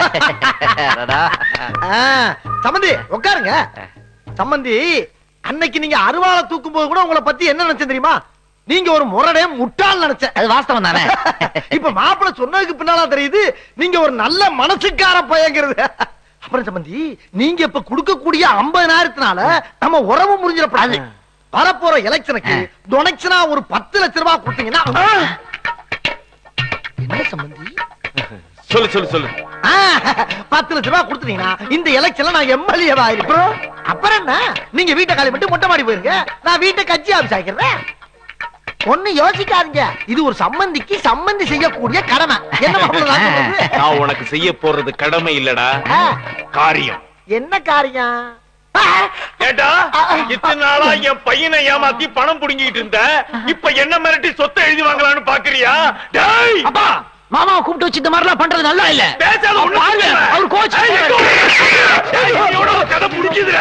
சம்பந்தி உட்காருங்க. சம்பந்தி, அன்னைக்கு நீங்க அருவாளை தூக்கும் போது கூட உங்களை பத்தி என்ன நினைச்சேன் தெரியுமா? நீங்க ஒரு முரடே முட்டாள் நினைச்சேன். அது வாஸ்தவம் தானே? இப்ப மாப்பிள்ளை சொன்னதுக்கு பின்னால தெரியுது நீங்க ஒரு நல்ல மனசுக்கார பையங்கிறது. அப்புறம் சம்பந்தி, நீங்க இப்ப கொடுக்கக்கூடிய ஐம்பதாயிரத்தினால நம்ம உறவு முடிஞ்சிடப்படாது. வரப்போற எலெக்ஷனுக்கு டொனேஷனா ஒரு பத்து லட்சம் ரூபாய் கொடுத்தீங்கன்னா. என்ன சம்பந்தி சொல்லு சொல்லு சொல்லு. பத்து லட்சம் ரூபாய் கொடுத்தீங்கன்னா இந்த எலெக்ஷன்ல நான் எம்எல்ஏ ஆயிருப்போம். அப்புறம் என்ன, நீங்க வீட்டை காலி பண்ணிட்டு மொட்டை மாடி போயிருங்க, நான் வீட்டை கட்சி ஆபீஸ் ஆக்கிறேன். ஒண்ணு யோசிக்காதீங்க, இது ஒரு சம்பந்திக்கு சம்பந்தி செய்யக்கூடிய கடமை. என்ன நான் உனக்கு செய்ய போறது கடமை இல்லடா, காரியம். என்ன காரியம்? ஏடா, இத்தனை நாளா என் பையனை ஏமாத்தி பணம் புடுங்கிட்டு இருந்த, இப்ப என்ன மிரட்டி சொத்தை எழுதி வாங்கலாம்னு பாக்குறியா? டேய் அப்பா, மாமாவை கூப்பிட்டு வச்சு இந்த மாதிரிலாம் பண்றது நல்லா இல்ல. பேசாத, ஒண்ணு பாருங்க. அவர் கோச் எவ்வளவு கதை முடிக்குதுடா.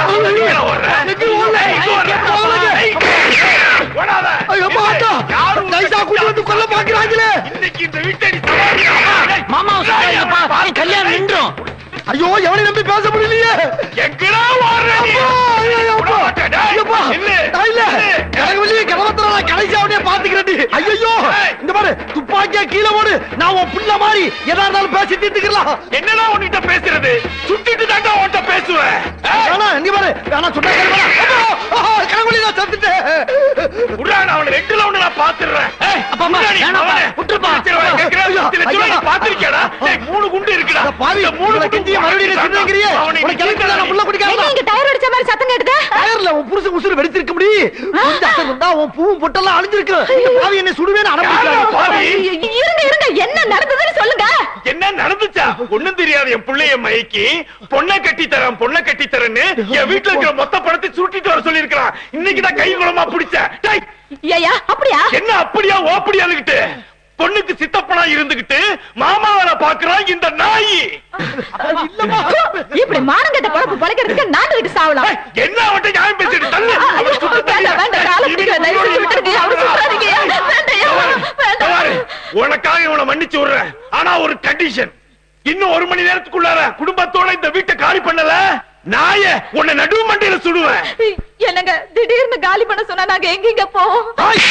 இன்னைக்கு இந்த வீட்டை மாமா கல்யாணம் நின்றோம். ஐயோ, எவனை நம்பி பேச முடியலையே. எங்கடா கடைசியாவனே பாத்துக்கிறேன். ஐயோ, இந்த பாரு, துப்பாக்கியா கீழே போடு. நான் உன் புள்ள மாதிரி எதா இருந்தாலும் பேசி தீர்த்துக்கலாம். என்னடா உன்கிட்ட பேசுறது? சுட்டிட்டு தாண்டா உன்கிட்ட பேசுவேன். நீ பாரு, வேணா சொன்னா கடவுளி, நான் சத்துட்டேன். அவனை ரெண்டுல ஒண்ணு நான் பாத்துறேன். பாத்திருக்கேடா, மூணு குண்டு இருக்குடா. மூணு குண்டு மறுபடியும் சின்னங்கிறியே. உனக்கு எதுக்கு நான் புள்ள குடிக்காத? நீங்க டயர் அடிச்ச மாதிரி சத்தம் கேட்டது. டயர்ல உன் புருஷன் உசுறு வெடிச்சிருக்க முடியும். கொஞ்சம் அசர் இருந்தா உன் பூவும் பொட்டெல்லாம் அழிஞ்சிருக்கு. இந்த பாவி என்ன சுடுவேன்னு அனுப்பிட்டாரு. இருங்க இருங்க, என்ன நடந்ததுன்னு சொல்லுங்க. என்ன நடந்துச்சா? ஒண்ணும் தெரியாது. என் பிள்ளைய மயக்கி பொண்ணை கட்டி தரேன், பொண்ணை கட்டி தரேன்னு என் வீட்டுல இருக்கிற மொத்த பணத்தை சுட்டிட்டு வர சொல்லி இருக்கிறான். இன்னைக்குதான் கை குளமா பிடிச்ச. ஏயா அப்படியா? என்ன அப்படியா ஓப்படியானுகிட்டு பொண்ணுக்கு சித்தப்பனா இருந்துகிட்டு மாமா வேலை பாக்குறான் இந்த நாய். இப்படி மானங்கட்ட பொழப்பு பழக்கிறதுக்கு நாட்டுக்கிட்டு சாவலாம். என்ன அவன்கிட்ட நியாயம் பேசிட்டு தள்ளு. உனக்காக இவனை மன்னிச்சு விடுறேன். ஆனா ஒரு கண்டிஷன், இன்னும் ஒரு மணி நேரத்துக்குள்ளார குடும்பத்தோட இந்த வீட்டை காலி பண்ணல, நாய உன்னை நடுவு மண்டையில சுடுவேன். என்னங்க திடீர்னு காலி பண்ண சொன்னா நாங்க எங்க போவோம்?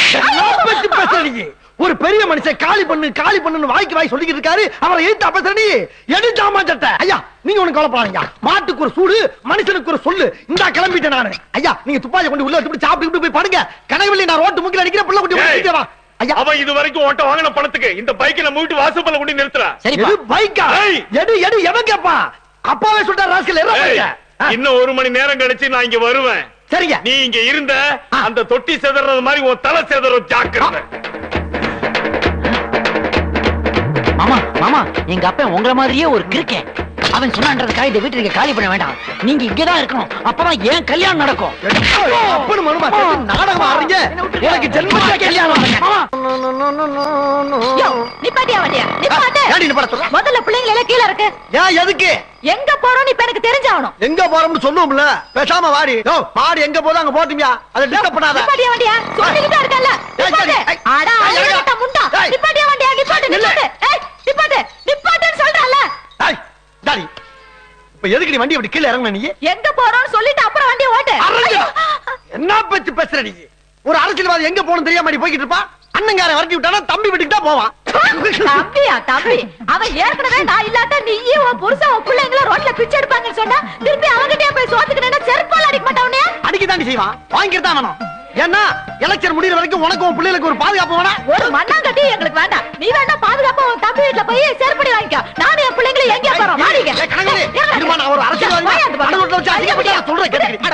ஒரு பெரிய மனுஷன் காலி பண்ணு காலி பண்ணுன்னு வாய்க்கு வாய் சொல்லிக்கிட்டு இருக்காரு. அவரை எழுத்தா பேசுற நீ எடுத்தாமா சட்டை. ஐயா, நீங்க ஒண்ணு கவலைப்படாதீங்க. மாட்டுக்கு ஒரு சூடு, மனுஷனுக்கு ஒரு சொல்லு. இந்த கிளம்பிட்டேன் நானு. ஐயா, நீங்க துப்பாக்கி கொண்டு உள்ள வச்சு சாப்பிட்டு போய் படுங்க. கனவுல நான் ரோட்டு முக்கில அடிக்கிற புள்ள குட்டி வா. ஐயா, அவன் இது வரைக்கும் ஓட்ட வாங்கின பணத்துக்கு இந்த பைக்கை நம்ம வீட்டு வாசப்பல கொண்டு நிறுத்துறா. எது பைக்கா? எடு எடு, எவன் கேப்பா? அப்பாவே சொல்லிட்டார் ராஸ்கல். ஏறா. இன்னும் ஒரு மணி நேரம் கழிச்சு நான் இங்க வருவேன். சரிங்க. நீ இங்க இருந்த அந்த தொட்டி செதறது மாதிரி உன் தலை செதறும். ஜாக்கிரதை. மாமா மாமா, எங்க அப்பா உங்கள மாதிரியே ஒரு கிறுக்கன். அவன் சொன்னான்றதுக்காக இந்த வீட்டுக்கு காலி பண்ண வேண்டாம். நீங்க இங்கதான் இருக்கணும். அப்பதான் ஏன் கல்யாணம் நடக்கும். அப்பனு மனுமா நாடகம் ஆடுறீங்க. எனக்கு ஜென்மத்துல கல்யாணம். நிப்பாட்டியா வண்டியா? நிப்பாட்டு. ஏடி நிப்பாட்ட சொல்ற? முதல்ல பிள்ளைங்க எல்லாம் கீழ இருக்கு. ஏன் எதுக்கு? எங்க போறோம்னு இப்ப எனக்கு தெரிஞ்சாகணும். எங்க போறோம்னு சொல்லுவோம்ல. பேசாம வாடி. யோ, மாடி எங்க போதோ அங்க போட்டுமியா. அத டிஸ்டர்ப் பண்ணாத. நிப்பாட்டியா வண்டியா? சொல்லிக்கிட்டே இருக்கல்ல. நிப்பாட்டு. ஆடா ஆடா முண்டா. நிப்பாட்டியா வண்டியா? நிப்பாட்டு நிப்பாட்டு. ஏய், நிப்பாட்டு. நிப்பாட்டுன்னு சொல்றல. ஏய், டாடி. இப்ப எதுக்கு நீ வண்டி அப்படி கீழ இறங்குன நீ? எங்க போறோம்னு சொல்லிட்டு அப்புறம் வண்டியை ஓட்டு. என்ன பேச்சு பேசுற நீ? ஒரு அரசியல்வாதி எங்க போறோம்னு தெரியாம நீ போய்கிட்டு இருப்பா. அண்ணங்கார வரட்டி விட்டானா தம்பி வீட்டுக்கு தான் போவான். தம்பியா தம்பி? அவன் ஏற்கனவே நான் இல்லாட்ட நீயே உன் புருஷன் உன் பிள்ளைங்கள ரோட்ல பிச்சை எடுப்பாங்கன்னு சொன்னா திருப்பி அவங்கிட்டே போய் சோத்துக்கிட்டா செருப்பால அடிக்க மாட்டானே? அடிக்க தாண்டி செய்வான். வாங்கிட்டு தான் வேணும். ஏன்னா எலெக்ஷன் முடியற வரைக்கும் உனக்கு உன் பிள்ளைகளுக்கு ஒரு பாதுகாப்பு வேணா? ஒரு மண்ணாங்கட்டி எங்களுக்கு வேண்டாம். நீ வேணா பாதுகாப்பா உன் தம்பி வீட்டுல போய் செருப்படி வாங்கிக்கோ. நானும் என் பிள்ளைங்களை எங்க போறோம்? வாடிங்க. நான் ஒரு அரசியல்வாதி அனுகூலத்தை வச்சு அதிகப்படியா சொல்றேன்.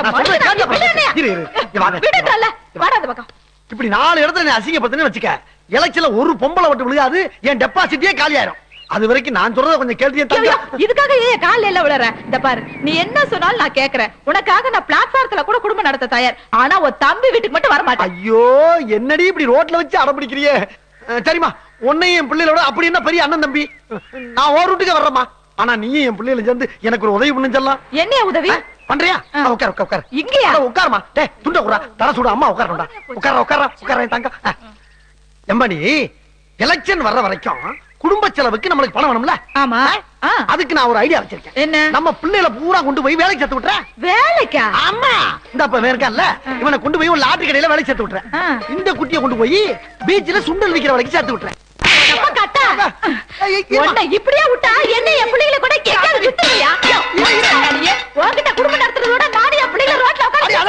விடுதல்ல வாடாத பக்கம். இப்படி நாலு இடத்துல நீ அசிங்கப்படுத்துன்னு வச்சுக்க, எலெக்ஷன்ல ஒரு பொம்பளை விட்டு விழுகாது, என் டெபாசிட்டே காலி ஆயிரும். அது வரைக்கும் நான் சொல்றத கொஞ்சம் கேள்வி. இதுக்காக ஏன் கால்ல எல்லாம் விழற? இந்த பாரு, நீ என்ன சொன்னாலும் நான் கேக்குறேன். உனக்காக நான் பிளாட்ஃபார்ம்ல கூட குடும்பம் நடத்த தயார். ஆனா உன் தம்பி வீட்டுக்கு மட்டும் வர மாட்டேன். ஐயோ, என்னடி இப்படி ரோட்ல வச்சு அடம்பிடிக்கிறியே? சரிமா, உன்னையும் என் பிள்ளைகளோட அப்படி என்ன பெரிய அண்ணன் தம்பி, நான் ஓர் வீட்டுக்கு வர்றேம்மா. ஆனா நீயும் என் பிள்ளைகளை சேர்ந்து எனக்கு ஒரு உதவி பண்ணு சொல்லலாம். என்ன உதவி பண்றியா? உட்கார் உட்கார் உட்கார். இங்கயா? உட்காருமா. டேய், துண்ட குறா, தர சுடு. அம்மா உட்காரடா. உட்கார உட்கார உட்கார தங்க. எம்படி, எலெக்ஷன் வர்ற வரைக்கும் குடும்ப செலவுக்கு நம்மளுக்கு பணம் வேணும்ல? ஆமா. அதுக்கு நான் ஒரு ஐடியா வச்சிருக்கேன். என்ன? நம்ம பிள்ளைகளை பூரா கொண்டு போய் வேலைக்கு சேர்த்து விட்டுறேன். வேலைக்கா? ஆமா. இந்த அப்ப இருக்கான்ல, இவனை கொண்டு போய் ஒரு லாட்டரி கடையில வேலைக்கு சேர்த்து விட்டுறேன். இந்த குட்டியை கொண்டு போய் பீச்ல சுண்டல் விக்கிற வேலைக்கு சேர்த்து விட்டுறேன். இப்படியா விட்டா என்ன என் பிள்ளைகளை கூட கேட்காது விட்டுறியா? உன்கிட்ட குடும்பம் நடத்துறதோட நானே என் பிள்ளைகளை ரோட்ல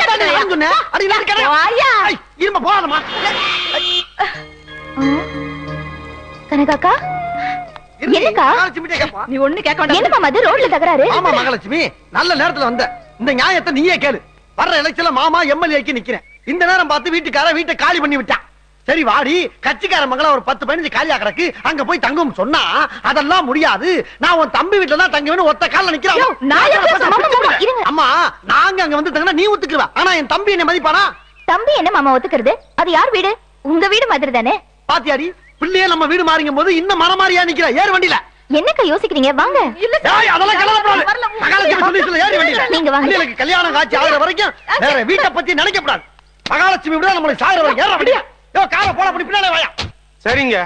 இரும்ப போகாதமா. கனகாக்கா, என்னக்கா? மகாலட்சுமிட்டே கேப்பா. நீ ஒண்ணு கேட்க வேண்டாம். என்ன மாமா அது ரோட்ல தகராறு? ஆமா மகாலட்சுமி, நல்ல நேரத்துல வந்த. இந்த நியாயத்தை நீயே கேளு. வர்ற எலெக்ஷன்ல மாமா எம்எல்ஏக்கு நிக்கிறேன். இந்த நேரம் பார்த்து வீட்டுக்கார வீட்டை காலி பண்ணி விட்டான். சரி வாடி, கட்சிக்கார மகள ஒரு பத்து பதினஞ்சு காலியா கிடக்கு, அங்க போய் தங்கும் சொன்னா அதெல்லாம் முடியாது. நான் உன் தம்பி வீட்டுல தான் தங்குவேன்னு ஒத்த கால்ல நிக்கிறான். நான் எப்ப சொன்னேன்? இருங்க. அம்மா, நாங்க அங்க வந்து தங்கினா நீ ஒத்துக்குவ. ஆனா என் தம்பி என்ன மதிப்பானா? தம்பி என்ன மாமா ஒத்துக்கிறது? அது யார் வீடு? உங்க வீடு மாதிரி தானே? பாத்தியாடி, பிள்ளையே நம்ம வீடு மாறிங்கும் போது இன்னும் மனமாரியா நிக்கிற. ஏறு வண்டியில. என்னக்கா யோசிக்கிறீங்க? வாங்க. இல்ல ஏய், அதெல்லாம் கிளம்பக்கூடாது. மகாலட்சுமி சொல்லி சொல்லி ஏறு வண்டியில. நீங்க வாங்க. பிள்ளைகளுக்கு கல்யாணம் காட்சி ஆகுற வரைக்கும் வேற வீட்டை பத்தி நினைக்க கூடாது. மகாலட்சுமி விட நம்மளுக்கு சாகுற வரைக்கும் ஏற வண்டியா. யோ, காரை போல அப்படி பின்னாலே வாயா. சரிங்க.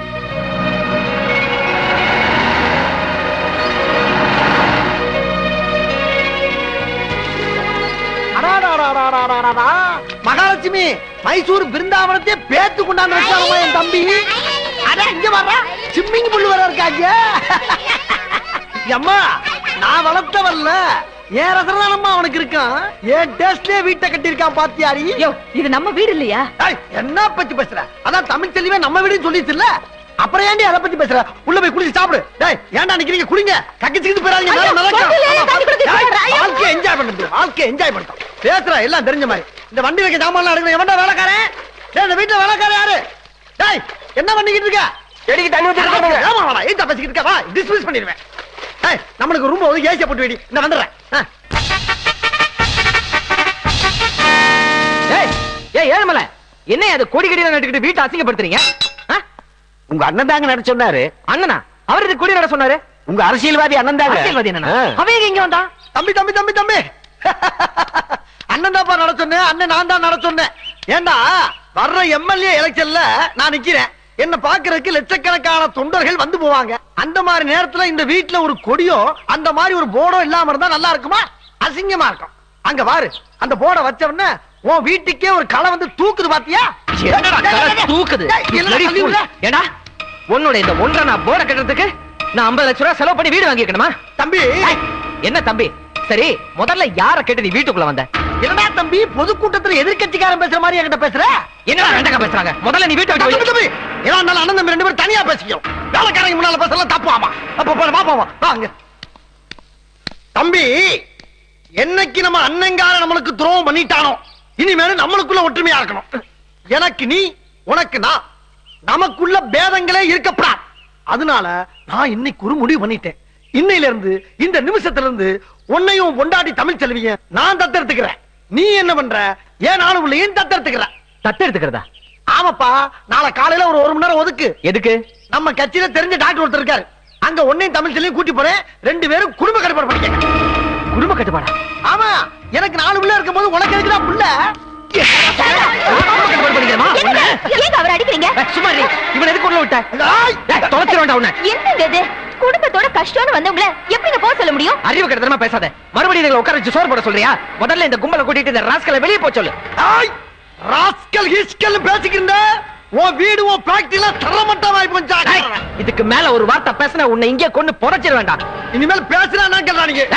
மகாலட்சுமி மைசூர் பிருந்தாவனத்தை பேத்து கொண்டாந்து வச்சாரமா என் தம்பி. அட இங்க வர்றா, ஸ்விம்மிங் பூல் வர இருக்காங்க. அம்மா, நான் வளர்த்த வரல, ஏன் ரசனமா அவனுக்கு இருக்கான். ஏன் டேஸ்ட்லயே வீட்டை கட்டி இருக்கான் பாத்தியாரி. யோ, இது நம்ம வீடு இல்லையா? ஏய், என்ன பத்தி பேசுற? அதான் தமிழ் செல்வியே நம்ம வீடுன்னு சொல்லிச்சுல்ல. அப்புறம் ஏன்டி அதை பத்தி பேசுற? உள்ள போய் குளிச்சு சாப்பிடு. டேய், ஏன்டா நிக்கிறீங்க? குடிங்க. கக்கிச்சிட்டு போறாதீங்க. ஐயோ, சொல்லுலே, தண்ணி குடிக்க சொல்றேன். வாழ்க்கை என்ஜாய் பண்ணுங்க. வாழ்க்கை என்ஜாய் பண்ணுறோம். பேசுற எல்லாம் தெரிஞ்ச மாதிரி. இந்த வண்டி வைக்க ஜாமான்லாம் எடுக்கணும். எவன்டா வேலைக்காரன்? டேய், இந்த வீட்டுல வேலைக்காரன் யாரு? டேய், என்ன பண்ணிக்கிட்டு இருக்க? செடிக்கு தண்ணி ஊத்தி ஏமா வாடா, ஏன் பேசிக்கிட்டு இருக்க? வா, டிஸ்மிஸ் பண்ணிடுவேன். ஏய், நம்மளுக்கு ரூம் ஒதுக்கி ஏசியா போட்டு வெடி. நான் வந்துடுறேன். ஏய் ஏய் ஏழுமலை, என்ன அது கொடி கடியில நட்டுக்கிட்டு வீட்டை அசிங்கப்படுத்துறீங்க? உங்க அண்ணன் தாங்க நட சொன்னாரு. அண்ணனா? அவர் இது கொடி நட சொன்னாரு? உங்க அரசியல்வாதி அண்ணன் தாங்க. அரசியல்வாதி என்னன்னா அவன் இங்க வந்தா? தம்பி தம்பி தம்பி தம்பி அண்ணன் தான்ப்பா நட சொன்னேன். அண்ணன் நான் தான் நட சொன்னேன். ஏண்டா, வர்ற எம்எல்ஏ எலெக்ஷன்ல நான் நிக்கிறேன். என்ன பாக்குறதுக்கு லட்சக்கணக்கான தொண்டர்கள் வந்து போவாங்க. அந்த மாதிரி நேரத்துல இந்த வீட்டுல ஒரு கொடியோ அந்த மாதிரி ஒரு போர்டோ இல்லாம இருந்தா நல்லா இருக்குமா? அசிங்கமா இருக்கும். அங்க பாரு, அந்த போர்டை வச்ச உடனே உன் வீட்டுக்கே ஒரு களை வந்து தூக்குது பாத்தியா? என்னடா களை தூக்குது? ஏடா, உன்னோட இந்த ஒன்றரை நான் போர்டை கட்டுறதுக்கு நான் ஐம்பது லட்சம் ரூபாய் செலவு பண்ணி வீடு வாங்கிக்கணுமா? தம்பி, என்ன தம்பி? சரி, முதல்ல யார கேட்டு நீ வீட்டுக்குள்ள வந்த? என்னடா தம்பி, பொதுக்கூட்டத்துல எதிர்க்கட்சிக்காரன் பேசுற மாதிரி என்கிட்ட பேசுற? என்னடா ரெண்டக்கா பேசுறாங்க? முதல்ல நீ வீட்டை விட்டு தம்பி, தம்பி, ஏதா இருந்தாலும் அண்ணன் தம்பி ரெண்டு பேரும் தனியா பேசிக்கோ. வேலைக்காரங்க முன்னால பேசலாம் தப்பு. ஆமா, அப்ப போ, வா போவோம். வாங்க தம்பி, என்னைக்கு நம்ம அண்ணங்கார நம்மளுக்கு துரோகம் பண்ணிட்டானோ, இனிமேல் நம்மளுக்குள்ள ஒற்றுமையா இருக்கணும். எனக்கு நீ, உனக்கு நான், நமக்குள்ள பேதங்களே இருக்கப்படாது. அதனால நான் இன்னைக்கு ஒரு முடிவு பண்ணிட்டேன். இன்னையில இருந்து, இந்த நிமிஷத்துல இருந்து உன்னையும் பொண்டாட்டி தமிழ் செல்விய நான் தத்தெடுத்துக்கிறேன். நீ என்ன பண்ற? ஏன் நானும் உள்ளேயும் தத்தெடுத்துக்கிறேன். தத்தெடுத்துக்கிறதா? ஆமாப்பா, நாளை காலையில ஒரு ஒரு மணி நேரம் ஒதுக்கு. எதுக்கு? நம்ம கட்சியில தெரிஞ்ச டாக்டர் ஒருத்தர் இருக்காரு. அங்க ஒன்னையும் தமிழ் செல்வியும் கூட்டி போறேன். ரெண்டு பேரும் குடும்ப கட்டுப்பாடு பண்ணிக்கங்க. குடும்ப கட்டுப்பாடா? ஆமா, எனக்கு நாலு புள்ள இருக்கும் போது உனக்கு எதுக்குடா புள்ள? அவர் அடிக்கிறீங்க? சும்மா இவன் எதுக்கு உள்ள விட்ட? தொலைச்சிருவேன்டா உன்னை. என்னங்க இது? குடும்பத்தோட கஷ்டம்னு வந்தவங்கள எப்படிங்க போக சொல்ல முடியும்? அறிவு கெடுத்தனமா பேசாத. மறுபடியும் நீங்க உட்கார வச்சு சோறு போட சொல்றியா? முதல்ல இந்த கும்பலை கூட்டிட்டு இந்த ராஸ்கலை வெளியே போக சொல்லு. ராஸ்கல் ஹிஸ்கல் பேசிக்கிற உன் வீடு உன் ஃபேக்டரியில தரமட்டமாய் போச்சா? இதுக்கு மேல ஒரு வார்த்தை பேசினா உன்னை இங்கே கொண்டு புதைச்சிட வேண்டாம். இனிமேல் பேசினா நான் கேட்கலாம். நீங்க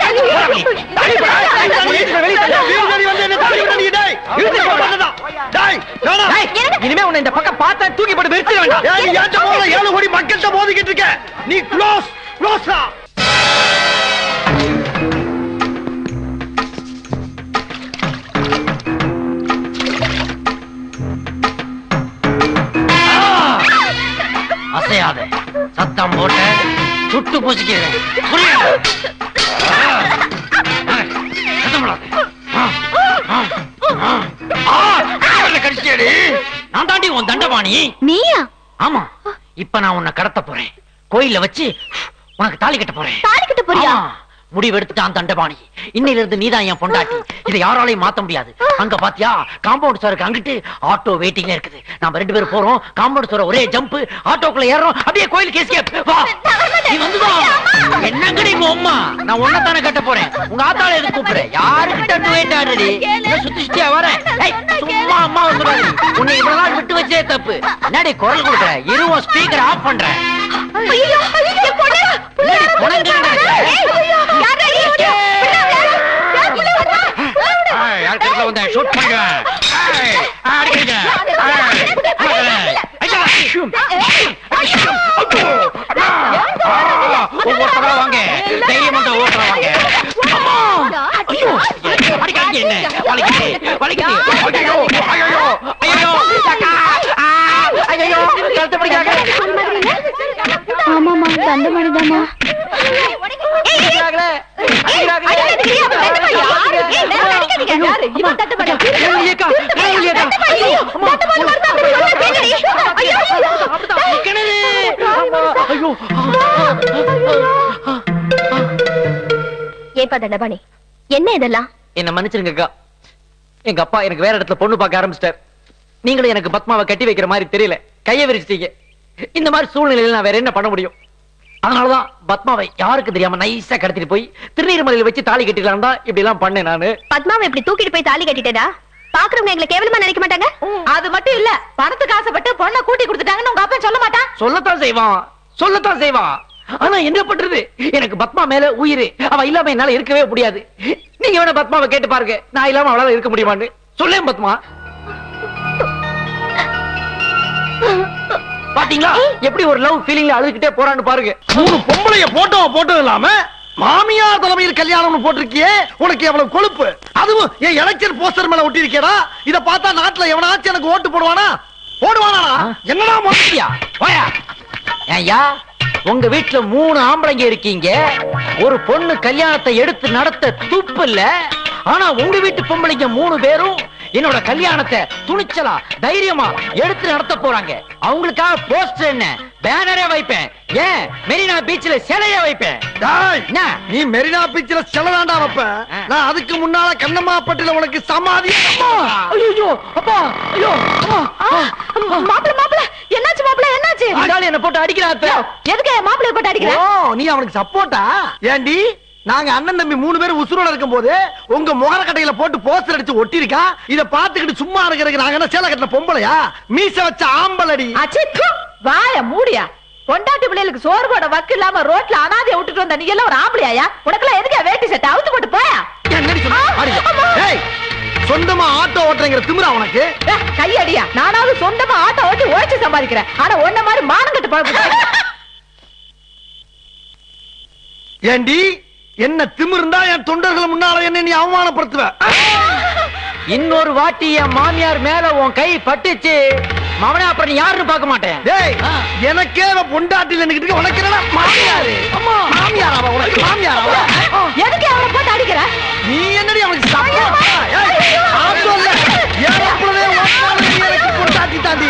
இனிமே உன்னை இந்த பக்கம் பார்த்தா தூக்கி போட்டு வெறுத்திட வேண்டாம். ஏழு கோடி மக்கள்கிட்ட மோதிக்கிட்டு இருக்க. நீ க்ளோஸ் க்ளோஸா? அசையாத, சத்தம் போட்ட சுட்டு பூசிக்கிறேன். கடிச்சேடி, நான் தாண்டி உன் தண்டபாணி. நீயா? ஆமா, இப்ப நான் உன்னை கடத்த போறேன். கோயில வச்சு உனக்கு தாலி கட்ட போறேன். தாலி கட்ட போறியா? முடிவு எடுத்துட்டான் தண்டபாணி. இன்னையில இருந்து நீதான் என் பொண்டாட்டி. இதை யாராலையும் மாத்த முடியாது. அங்க பாத்தியா, காம்பவுண்ட் சோருக்கு அங்கிட்டு ஆட்டோ வெயிட்டிங்ல இருக்குது. நாம ரெண்டு பேரும் போறோம். காம்பவுண்ட் சோர ஒரே ஜம்ப், ஆட்டோக்குள்ள ஏறோம். அப்படியே கோயிலுக்கு எஸ்கேப். வா, நீ வந்துதான். என்னங்கடி உங்க அம்மா? நான் ஒன்னதானே கட்ட போறேன். உங்க ஆத்தால எதுக்கு கூப்பிடுற? யாருக்கிட்ட வெயிட் ஆடுறி? சுத்தி சுத்தியா வரேன். சும்மா அம்மா வந்துடாது. உன்னை இவ்வளவு நாள் விட்டு வச்சே தப்பு. என்னடி குரல் கொடுக்குற? இருவன் ஸ்பீக்கர் ஆஃப் பண்றேன். ஷூட் பண்ணுவேன். ஓட்டரா வாங்க தைரியமா ஓட்டரா வாங்க ஐயோ அடிக்காதீங்க என்ன வலிக்குது வலிக்குது ஐயோ ஐயோ ஐயோ அக்கா ஐயோ கழுத்து பிடிக்காத ஆமாமா தண்டபாணிதாமா ஏப்பா தண்டபாணி என்ன இதெல்லாம்? என்ன மன்னிச்சிருங்கக்கா, எங்க அப்பா எனக்கு வேற இடத்துல பொண்ணு பார்க்க ஆரம்பிச்சிட்டார். நீங்களும் எனக்கு பத்மாவை கட்டி வைக்கிற மாதிரி தெரியல, கையை விரிச்சிட்டீங்க. இந்த மாதிரி சூழ்நிலையில நான் வேற என்ன பண்ண முடியும்? அதனாலதான் பத்மாவை யாருக்கு தெரியாம நைஸா கடத்திட்டு போய் திருநீர்மலையில வச்சு தாலி கட்டிடலாம் தான் இப்படி எல்லாம் பண்ணேன் நானு. பத்மாவை இப்படி தூக்கிட்டு போய் தாலி கட்டிட்டேடா பாக்குறவங்க எங்களை கேவலமா நினைக்க மாட்டாங்க? அது மட்டும் இல்ல, பணத்துக்கு ஆசைப்பட்டு பொண்ணை கூட்டி கொடுத்துட்டாங்கன்னு உங்க அப்பா சொல்ல மாட்டான். சொல்லத்தான் செய்வான் சொல்லத்தான் செய்வான் ஆனா என்ன பண்றது, எனக்கு பத்மா மேல உயிர். அவ இல்லாம என்னால இருக்கவே முடியாது. நீங்க வேணா பத்மாவை கேட்டு பாருங்க, நான் இல்லாம அவளால இருக்க முடியுமான்னு. சொல்லேன் பத்மா. பாத்தீங்களா எப்படி ஒரு லவ் ஃபீலிங்ல அழுதுகிட்டே போறான்னு பாருங்க. மூணு பொம்பளைய போட்டோ போட்டோ இல்லாம மாமியார் தலைமையில் கல்யாணம் போட்டிருக்கியே, உனக்கு எவ்வளவு கொழுப்பு. அதுவும் என் எலெக்ஷன் போஸ்டர் மேல ஒட்டி இருக்கேடா. இத பார்த்தா நாட்டுல எவனாச்சும் எனக்கு ஓட்டு போடுவானா? போடுவானா? என்னடா மொட்டியா போயா ஐயா, உங்க வீட்டுல மூணு ஆம்பளைங்க இருக்கீங்க, ஒரு பொண்ணு கல்யாணத்தை எடுத்து நடத்த துப்பு இல்ல. ஆனா உங்க வீட்டு பொம்பளைங்க மூணு பேரும் என்னோட கல்யாணத்தை துணிச்சலா தைரியமா எடுத்து நடத்த போறாங்க. அவங்களுக்காக போஸ்டர் என்ன பேனரே வைப்பேன், ஏன் மெரினா பீச்ல சிலைய வைப்பேன். நீ மெரினா பீச்ல சிலை தாண்டா வைப்ப, நான் அதுக்கு முன்னால கண்ணம்மாப்பட்டில உனக்கு சமாதி. ஐயோ அப்பா, ஐயோ மாப்பிள மாப்பிள என்னாச்சு? மாப்பிள என்னாச்சு? என்ன போட்டு அடிக்கிறாத்த. எதுக்கு மாப்பிளை போட்டு அடிக்கிற? ஓ, நீ அவனுக்கு சப்போர்ட்டா? ஏண்டி நாங்க அண்ணன் தம்பி மூணு பேரும் உசுரோட இருக்கும் போது உங்க முகர கட்டையில போட்டு போஸ்டர் அடிச்சு ஒட்டி இருக்கா. இத பாத்துக்கிட்டு சும்மா இருக்கிறதுக்கு நாங்க என்ன சேலை கட்டின பொம்பளையா? மீச வச்ச ஆம்பளடி. வாய மூடியா, பொண்டாட்டி பிள்ளைகளுக்கு சோறு போட வக்கு இல்லாம ரோட்ல அனாதைய விட்டுட்டு வந்த நீ எல்லாம் ஒரு ஆம்பளையா? உனக்கெல்லாம் எதுக்கு வேட்டி சட்டை அவுத்து போட்டு போயா? சொந்தமா ஆட்டோ ஓட்டுறங்கிற திமிரா உனக்கு? கையடியா, நானாவது சொந்தமா ஆட்டோ ஓட்டி உழைச்சு சம்பாதிக்கிறேன், ஆனா ஒன்ன மாதிரி மானங்கட்டு பழப்பு. ஏண்டி என்ன திமிர்ந்தா என் தொண்டர்கள் முன்னால என்ன நீ அவமானப்படுத்துவ? இன்னொரு வாட்டி என் மாமியார் மேல உன் கை பட்டுச்சு மவனே, அப்புறம் நீ யாருன்னு பார்க்க மாட்டேன். டேய், எனக்கே பொண்டாட்டில நிக்கிட்டு உனக்கு என்ன மாமியாரு? அம்மா மாமியாரா உனக்கு? மாமியாரா? எதுக்கு அவளை போட்டு அடிக்கிற? நீ என்னடி அவனுக்கு சப்போர்ட்? ஏய் ஆட்டோல ஏறப்பவே எனக்கு பொண்டாட்டி தாண்டி.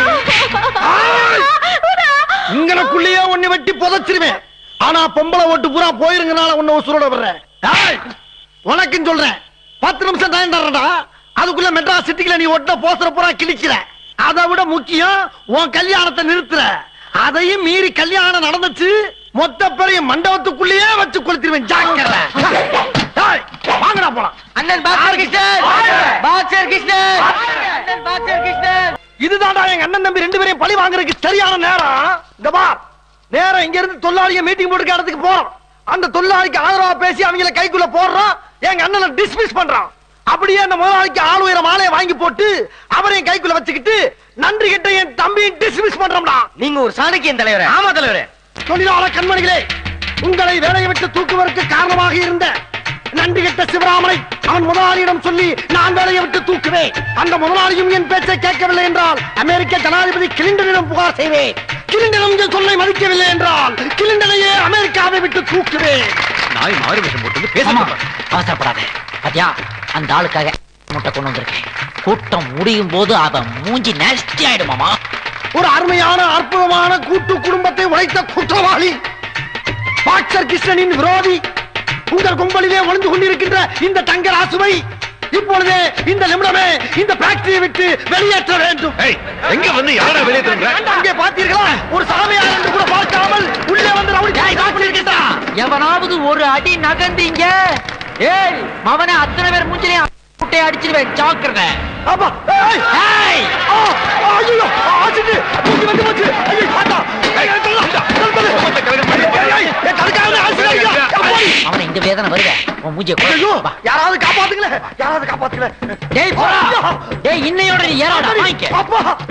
உங்களுக்குள்ளேயே ஒண்ணு வெட்டி புதைச்சிருவேன். ஆனா பொம்பளை ஓட்டு பூரா போயிருங்கனால உன்ன உசுரோட வர்றேன். உனக்குன்னு சொல்றேன், பத்து நிமிஷம் டைம் தர்றடா, அதுக்குள்ள மெட்ராஸ் சிட்டிக்குள்ள நீ ஒட்ட போஸ்டர் பூரா கிழிக்கிற. அதை விட முக்கியம் உன் கல்யாணத்தை நிறுத்துற. அதையும் மீறி கல்யாணம் நடந்துச்சு, மொத்த பெரிய மண்டபத்துக்குள்ளேயே வச்சு கொளுத்திருவேன். ஜாக்கிரதை. வாங்கடா போலாம். அண்ணன் பாஸ்கர் கிருஷ்ணன், பாஸ்கர் கிருஷ்ணன், அண்ணன் பாஸ்கர் கிருஷ்ணன். இதுதான்டா எங்க அண்ணன் தம்பி ரெண்டு பேரையும் பழி வாங்குறதுக்கு சரியான நேரம். இந்த பார், நேரம் இங்க இருந்து தொழிலாளிய மீட்டிங் போட்டு இடத்துக்கு போறோம். அந்த தொழிலாளிக்கு ஆதரவா பேசி அவங்கள கைக்குள்ள போடுறோம். எங்க அண்ணனை டிஸ்மிஸ் பண்றான். அப்படியே அந்த முதலாளிக்கு ஆள் உயர மாலையை வாங்கி போட்டு அவரையும் கைக்குள்ள வச்சுக்கிட்டு நன்றி கிட்ட என் தம்பியும் டிஸ்மிஸ் பண்றோம்டா. நீங்க ஒரு சாணக்கியன் தலைவரே. ஆமா தலைவரே. தொழிலாளர் கண்மணிகளே, உங்களை வேலையை விட்டு தூக்குவதற்கு காரணமாக இருந்த நன்றி கெட்ட சிவராமனை அவன் முதலாளியிடம் சொல்லி நான் வேலையை விட்டு தூக்குவேன். அந்த முதலாளியும் என் பேச்சை கேட்கவில்லை என்றால் அமெரிக்க ஜனாதிபதி கிளிண்டனிடம் புகார் செய்வேன். கிளிண்டனும் சொல்லை மதிக்கவில்லை என்றால் கிளிண்டனையே அமெரிக்காவை விட்டு தூக்குவேன். நாய் மாறு விஷம் போட்டு பேச அவசரப்படாத. பாத்தியா, அந்த ஆளுக்காக முட்டை கொண்டு வந்திருக்கேன். கூட்டம் முடியும் போது அவன் மூஞ்சி நஷ்டி ஆயிடுமாமா. ஒரு அருமையான அற்புதமான கூட்டு குடும்பத்தை உடைத்த குற்றவாளி பாக்சர் கிருஷ்ணனின் விரோதி உங்கள் கும்பலிலே ஒளிந்து கொண்டிருக்கின்ற இந்த தங்கராசுவை இப்பொழுதே இந்த நிமிடமே இந்த ஃபேக்டரியை விட்டு வெளியேற்ற வேண்டும். எங்க வந்து யாரா வெளியேற்றுங்க? அங்கே பார்த்தீர்களா, ஒரு சாமியார் என்று கூட பார்க்காமல் உள்ளே வந்து ரவுடி. எவனாவது ஒரு அடி நகர்ந்தீங்க, ஏய் மவனை அத்தனை பேர் மூஞ்சிலையும் முட்டையை அடிச்சிருவேன். ஜாக்கிரதை. அப்பா, ஏய் ஏய் ஆ ஐயோ ஆச்சிட்டு மூஞ்சி வந்து போச்சு. ஐயோ பாத்தா. ஏய் தள்ளு தள்ளு. ஏய் தடுக்காத ஆசிரியர். அவனை இந்த வேதனை வருவே. உன் மூஞ்சியை ஐயோ யாராவது காப்பாத்துங்களே, யாராவது காப்பாத்துங்களே. டேய் போடா. டேய் இன்னையோட நீ ஏறாடா. வாங்கிக்க. அப்பா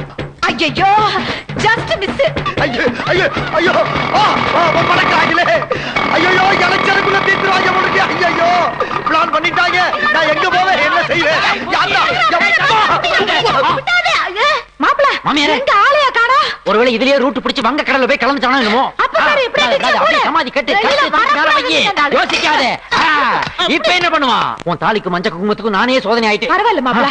ஐயோ ஜஸ்ட் மிஸ். ஐயோ ஐயோ ஐயோ படக்காங்களே. ஐயோ இளைச்சருக்குள்ள தீர்த்துருவாங்க உங்களுக்கு. ஐயோ பிளான் பண்ணிட்டாங்க. நான் எங்க போவேன், என்ன செய்வேன்? மாப்பிள மாமியாரே. எங்க ஆளையா காணா? ஒருவேளை இதுலயே ரூட் பிடிச்சு வங்க கடல்ல போய் கலந்துட்டானோ என்னமோ. அப்ப பாரு, இப்படி அடிச்சா அப்படியே கூட. சமாதி கட்டு வெளியில கட்டு வர மேல வையி. கூடாது. யோசிக்காதே. ஆ, இப்ப என்ன பண்ணுவான்? உன் தாலிக்கு மஞ்ச குங்குமத்துக்கும் நானே சோதனை ஆயிட்டேன். பரவாயில்ல மாப்பிள.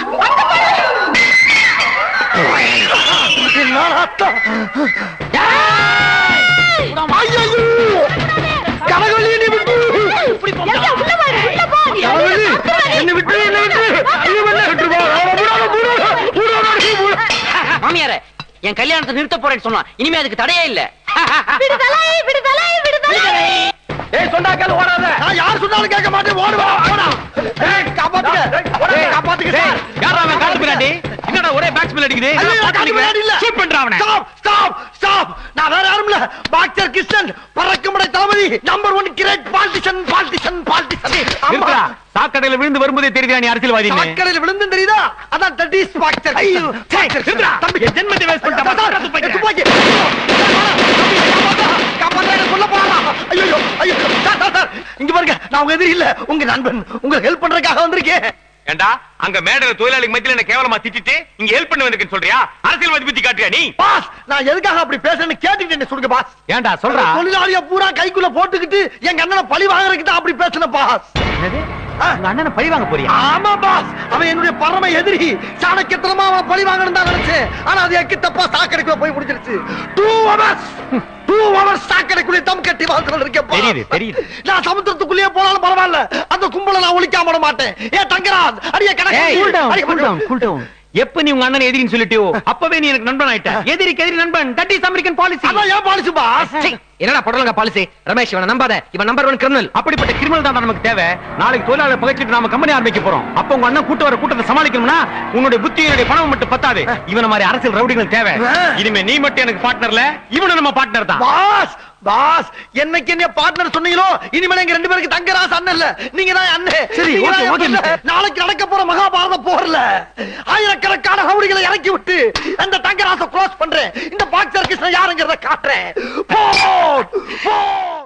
மாமியாரே, என் கல்யாணத்தை நிறுத்த போறேன்னு சொன்னா இனிமே அதுக்கு தடையே இல்ல. விடுதலை விடுதலை விடுதலை. ஏய் சொன்னாக்கல ஓடாத. நான் யார் சொன்னாலும் கேட்க மாட்டேன். ஓடுவா ஓடா. ஏய் காப்பாத்துங்க. ஏய் காப்பாத்துங்க சார். யாரா அவன் காட்டு பின்னாடி? என்னடா ஒரே பேக் ஸ்மெல் அடிக்குது? ஐயோ காட்டு பின்னாடி இல்ல. ஷூட் பண்றா அவனை. Stop stop stop. நான் வேற யாரும் இல்ல. பாக்ஸர் கிருஷ்ணன் பறக்கும்படை தளபதி. Number one great politician politician politician. நிறுத்துடா. சாக்கடையில விழுந்து வரும்போதே தெரியுதா நீ அரசியல்வாதின்னு? சாக்கடையில விழுந்து தெரியுதா? அதான் தட் இஸ் பாக்ஸர். ஐயோ நிறுத்துடா. தம்பி என் ஜென்மத்தை வேஸ்ட் பண்ணிட்டா. துப்பாக்கி துப்பாக்கி. காப்பாத்துறாங்க சொல்ல போறா. ஐயோ ஐயோ சார் சார் சார் இங்க பாருங்க. நான் உங்க எதிரி இல்ல, உங்க நண்பன். உங்களுக்கு ஹெல்ப் பண்றதுக்காக வந்திருக்கேன். ஏண்டா அங்க மேடையில தொழிலாளிக்கு மத்தியில என்ன கேவலமா திட்டிட்டு இங்க ஹெல்ப் பண்ண வந்திருக்கேன்னு சொல்றியா? அரசியல்வாதி பத்தி காட்டுறியா நீ? பாஸ் நான் எதுக்காக அப்படி பேசுறேன்னு கேட்டுட்டு சொல்லுங்க பாஸ். ஏண்டா சொல்றா? தொழிலாளிய பூரா கைக்குள்ள போட்டுக்கிட்டு எங்க அண்ணனை பழி வாங்குறதுக்கு தான் அப்படி பேசுன பாஸ். உங்க அண்ணனை பழி வாங்க போறியா? ஆமா பாஸ், அவன் என்னுடைய பரம எதிரி. சாணக்கியத்தனமா அவன் பழி வாங்கணும் தான் நினைச்சேன். ஆனா அது எக்கு தப்பா சாக்கடைக்குள்ள போய் முடிஞ்சிருச்சு. டூ ஹவர்ஸ் டூ ஹவர்ஸ் சாக்கடைக்குள்ளே தம் கட்டி வாழ்ந்து இருக்கேன். தெரியுது தெரியுது. நான் சமுத்திரத்துக்குள்ளேயே போனாலும் பரவாயில்ல, அந்த கும்பலை நான் ஒழிக்காம விட மாட்டேன். ஏ தங்கராஜ் அடியே கணக்கு. எப்ப நீ உங்க அண்ணன் எதிரின்னு சொல்லிட்டியோ அப்பவே நீ எனக்கு நண்பன் ஆயிட்ட. எதிரிக்கு எதிரி நண்பன். That is American policy. அதான் ஏன் பாலிசி பாஸ்? என்னடா படலங்க பாலிசி? ரமேஷ் இவனை நம்பாத. இவன் நம்பர் ஒன் கிரிமினல். அப்படிப்பட்ட கிரிமினல் தான் நமக்கு தேவை. நாளைக்கு தொழிலாளர் பகைச்சிட்டு நாம கம்பெனி ஆரம்பிக்க போறோம். அப்ப உங்க அண்ணன் கூட்டு வர கூட்டத்தை சமாளிக்கணும்னா உன்னுடைய புத்தி என்னுடைய பணம் மட்டும் பத்தாது. இவன மாதிரி அரசியல் ரவுடிகள் தேவை. இனிமே நீ மட்டும் எனக்கு பார்ட்னர்ல, இவனும் நம்ம பார்ட்னர் தான். பாஸ் பாஸ் என்னைக்கு என்ன பார்ட்னர் சொன்னீங்களோ இனிமேல் எங்க ரெண்டு பேருக்கு தங்கராஜ் அண்ணன் இல்ல, நீங்க தான் அண்ணன். சரி, நீங்க ஓகே, தான் ஓகே, அண்ணன். மிஸ்டர். நாளைக்கு நடக்க போற மகாபாரத போர்ல ஆயிரக்கணக்கான ரவுடிகளை இறக்கி விட்டு அந்த தங்கராஜை க்ளோஸ் பண்றேன். இந்த பாக்ஸர் கிருஷ்ணன் யாருங்கிறத காட்டுறேன். போ, போ.